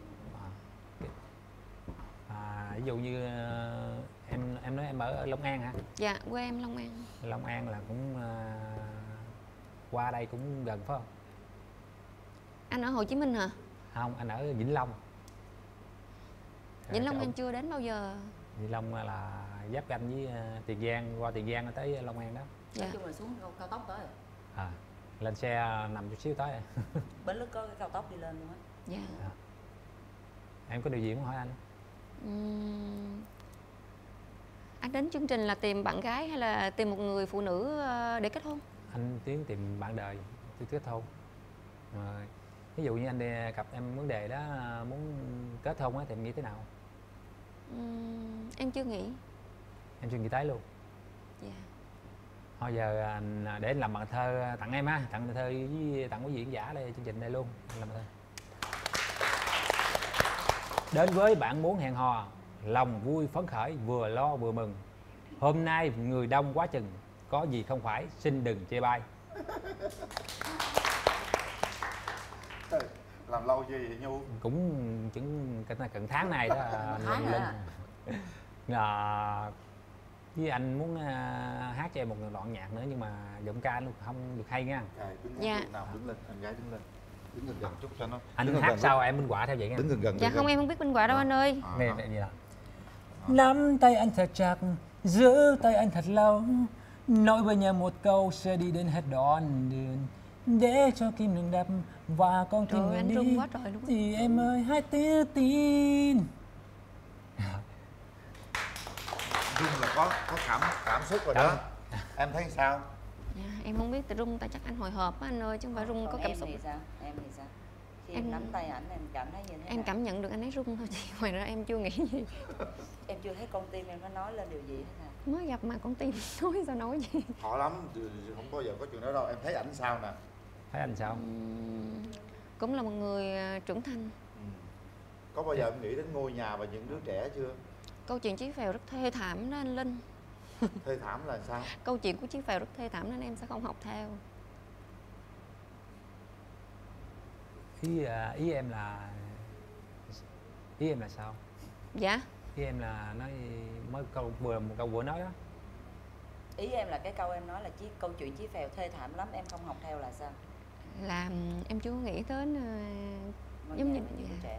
À, ví dụ như à, em em nói em ở Long An hả? Dạ quê em Long An. Long An là cũng à, qua đây cũng gần phải không? Anh ở Hồ Chí Minh hả? Không, anh ở Vĩnh Long. Vĩnh Long chỗ- em chưa đến bao giờ. Vĩnh Long là giáp ranh với à, Tiền Giang, qua Tiền Giang tới Long An đó. Dạ. Nói chung là xuống cao, cao tốc tới rồi. À, lên xe nằm chút xíu tới. Bến Lức có cái cao tốc đi lên luôn á. Dạ. Em có điều gì muốn hỏi anh? Ừm, Anh đến chương trình là tìm bạn gái hay là tìm một người phụ nữ ờ, để kết hôn? Anh tiến tìm bạn đời, tôi kết hôn. Rồi, ví dụ như anh đi gặp em vấn đề đó muốn kết hôn á thì em nghĩ thế nào? Ừm, Em chưa nghĩ. Em suy nghĩ tới luôn. Dạ. Thôi giờ anh để anh làm bài thơ tặng em ha, tặng bài thơ với tặng quý vị khán giả đây chương trình đây luôn. Anh làm bài thơ. Đến với bạn muốn hẹn hò, lòng vui phấn khởi vừa lo vừa mừng. Hôm nay người đông quá chừng, có gì không phải xin đừng chê bai. Làm lâu gì vậy Nhu? Cũng chừng cận cận tháng này đó. Tháng Linh. hả? Là với anh muốn à, hát cho em một đoạn nhạc nữa nhưng mà giọng ca anh không được hay nha. Dạ. Nào đứng lên, anh gái đứng lên. Đứng gần gần chút cho nó. Anh đứng gần hát gần sao chút. em minh họa theo vậy nha. Đứng gần gần. Dạ không, em không biết minh họa đâu anh ơi. Này này gì nào. Nắm tay anh thật chặt, giữ tay anh thật lâu, nói với nhau một câu sẽ đi đến hết đoạn đường, để cho kim đừng đập và con tim Trời ơi, mình anh đi run quá trời luôn. thì em ơi hãy tự tin. Rung là có có cảm cảm xúc rồi đó. Em thấy sao? Dạ, em không biết, tại rung tại chắc anh hồi hộp á anh ơi, chứ không phải rung Còn có cảm em xúc. thì sao? Em thì sao? Khi Em- em nắm tay ảnh em cảm thấy như thế Em nào? cảm nhận được anh ấy rung thôi chị, ngoài ra em chưa nghĩ gì. Em chưa thấy con tim em nó nói lên điều gì hết hả? Mới gặp mà con tim nói sao nói gì. Khó lắm, không bao giờ có chuyện đó đâu. Em thấy ảnh sao nè? Thấy anh sao? Ừm, Cũng là một người à, trưởng thành. Có bao giờ em nghĩ đến ngôi nhà và những đứa trẻ chưa? Câu chuyện Chí Phèo rất thê thảm đó anh Linh. Thê thảm là sao? Câu chuyện của Chí Phèo rất thê thảm nên em sẽ không học theo. Ý à, ý em là ý em là sao? Dạ. Ý em là nói mới câu vừa một câu vừa nói đó. Ý em là cái câu em nói là chí, câu chuyện Chí Phèo thê thảm lắm em không học theo là sao? Là em chưa nghĩ đến à, Ngôi giống nhà như và những đứa trẻ.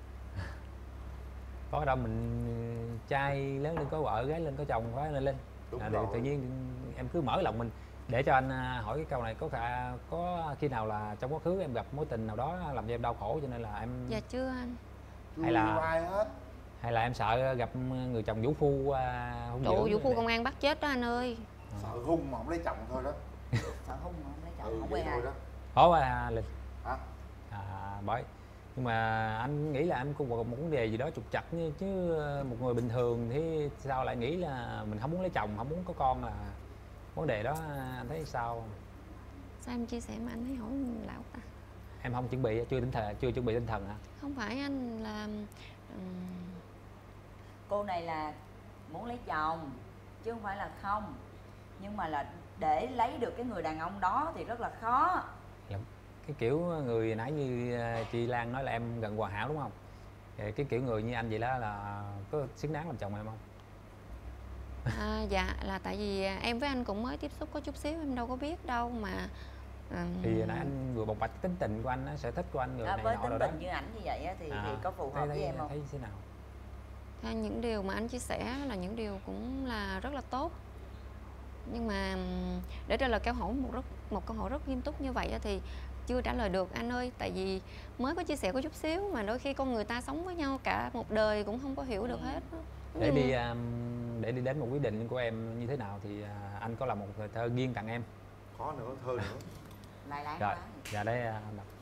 Có đâu mình trai lớn lên có vợ, gái lên có chồng phải lên lên. Đúng À, rồi. tự nhiên em cứ mở lòng mình. Để cho anh à, hỏi cái câu này, có khả có khi nào là trong quá khứ em gặp mối tình nào đó làm cho em đau khổ cho nên là em Dạ chưa anh. hay là Chưa ai hết. hay là em sợ gặp người chồng vũ phu à, hung Trụ dữ vũ phu để- công an bắt chết đó anh ơi. Sợ hung mà không lấy chồng thôi đó. Sợ hung mà không lấy chồng Ừ, không vậy quen thôi ai. đó. Khó quá à, Linh. Hả? À, bởi nhưng mà anh nghĩ là em cũng có một vấn đề gì đó trục trặc như chứ một người bình thường thì sao lại nghĩ là mình không muốn lấy chồng, không muốn có con, là vấn đề đó anh thấy sao? Sao em chia sẻ mà anh thấy hỏi lão ta? Em không chuẩn bị, chưa tinh thần, chưa chuẩn bị tinh thần hả? Không phải anh là ừm, Cô này là muốn lấy chồng chứ không phải là không. Nhưng mà là để lấy được cái người đàn ông đó thì rất là khó. Là cái kiểu người nãy như à, chị Lan nói là em gần hoàn hảo đúng không? Thì cái kiểu người như anh vậy đó là có xứng đáng làm chồng em không? à, dạ là tại vì em với anh cũng mới tiếp xúc có chút xíu, em đâu có biết đâu mà. ừm, Thì nãy anh vừa bộc bạch cái tính tình của anh, sở thích của anh người À, này với nọ tính rồi đó. tình như ảnh như vậy á, thì, À, thì có phù hợp thấy, với thấy, em không? thấy thế nào? theo những điều mà anh chia sẻ là những điều cũng là rất là tốt, nhưng mà ừm, để trả lời câu hỏi một rất một câu hỏi rất nghiêm túc như vậy á, thì chưa trả lời được anh ơi, tại vì mới có chia sẻ có chút xíu mà đôi khi con người ta sống với nhau cả một đời cũng không có hiểu được hết. Để đi um, để đi đến một quyết định của em như thế nào thì uh, anh có làm một thơ riêng tặng em. Có nữa, thơ nữa. Lai láng Rồi, quá. dạ đấy uh, đọc.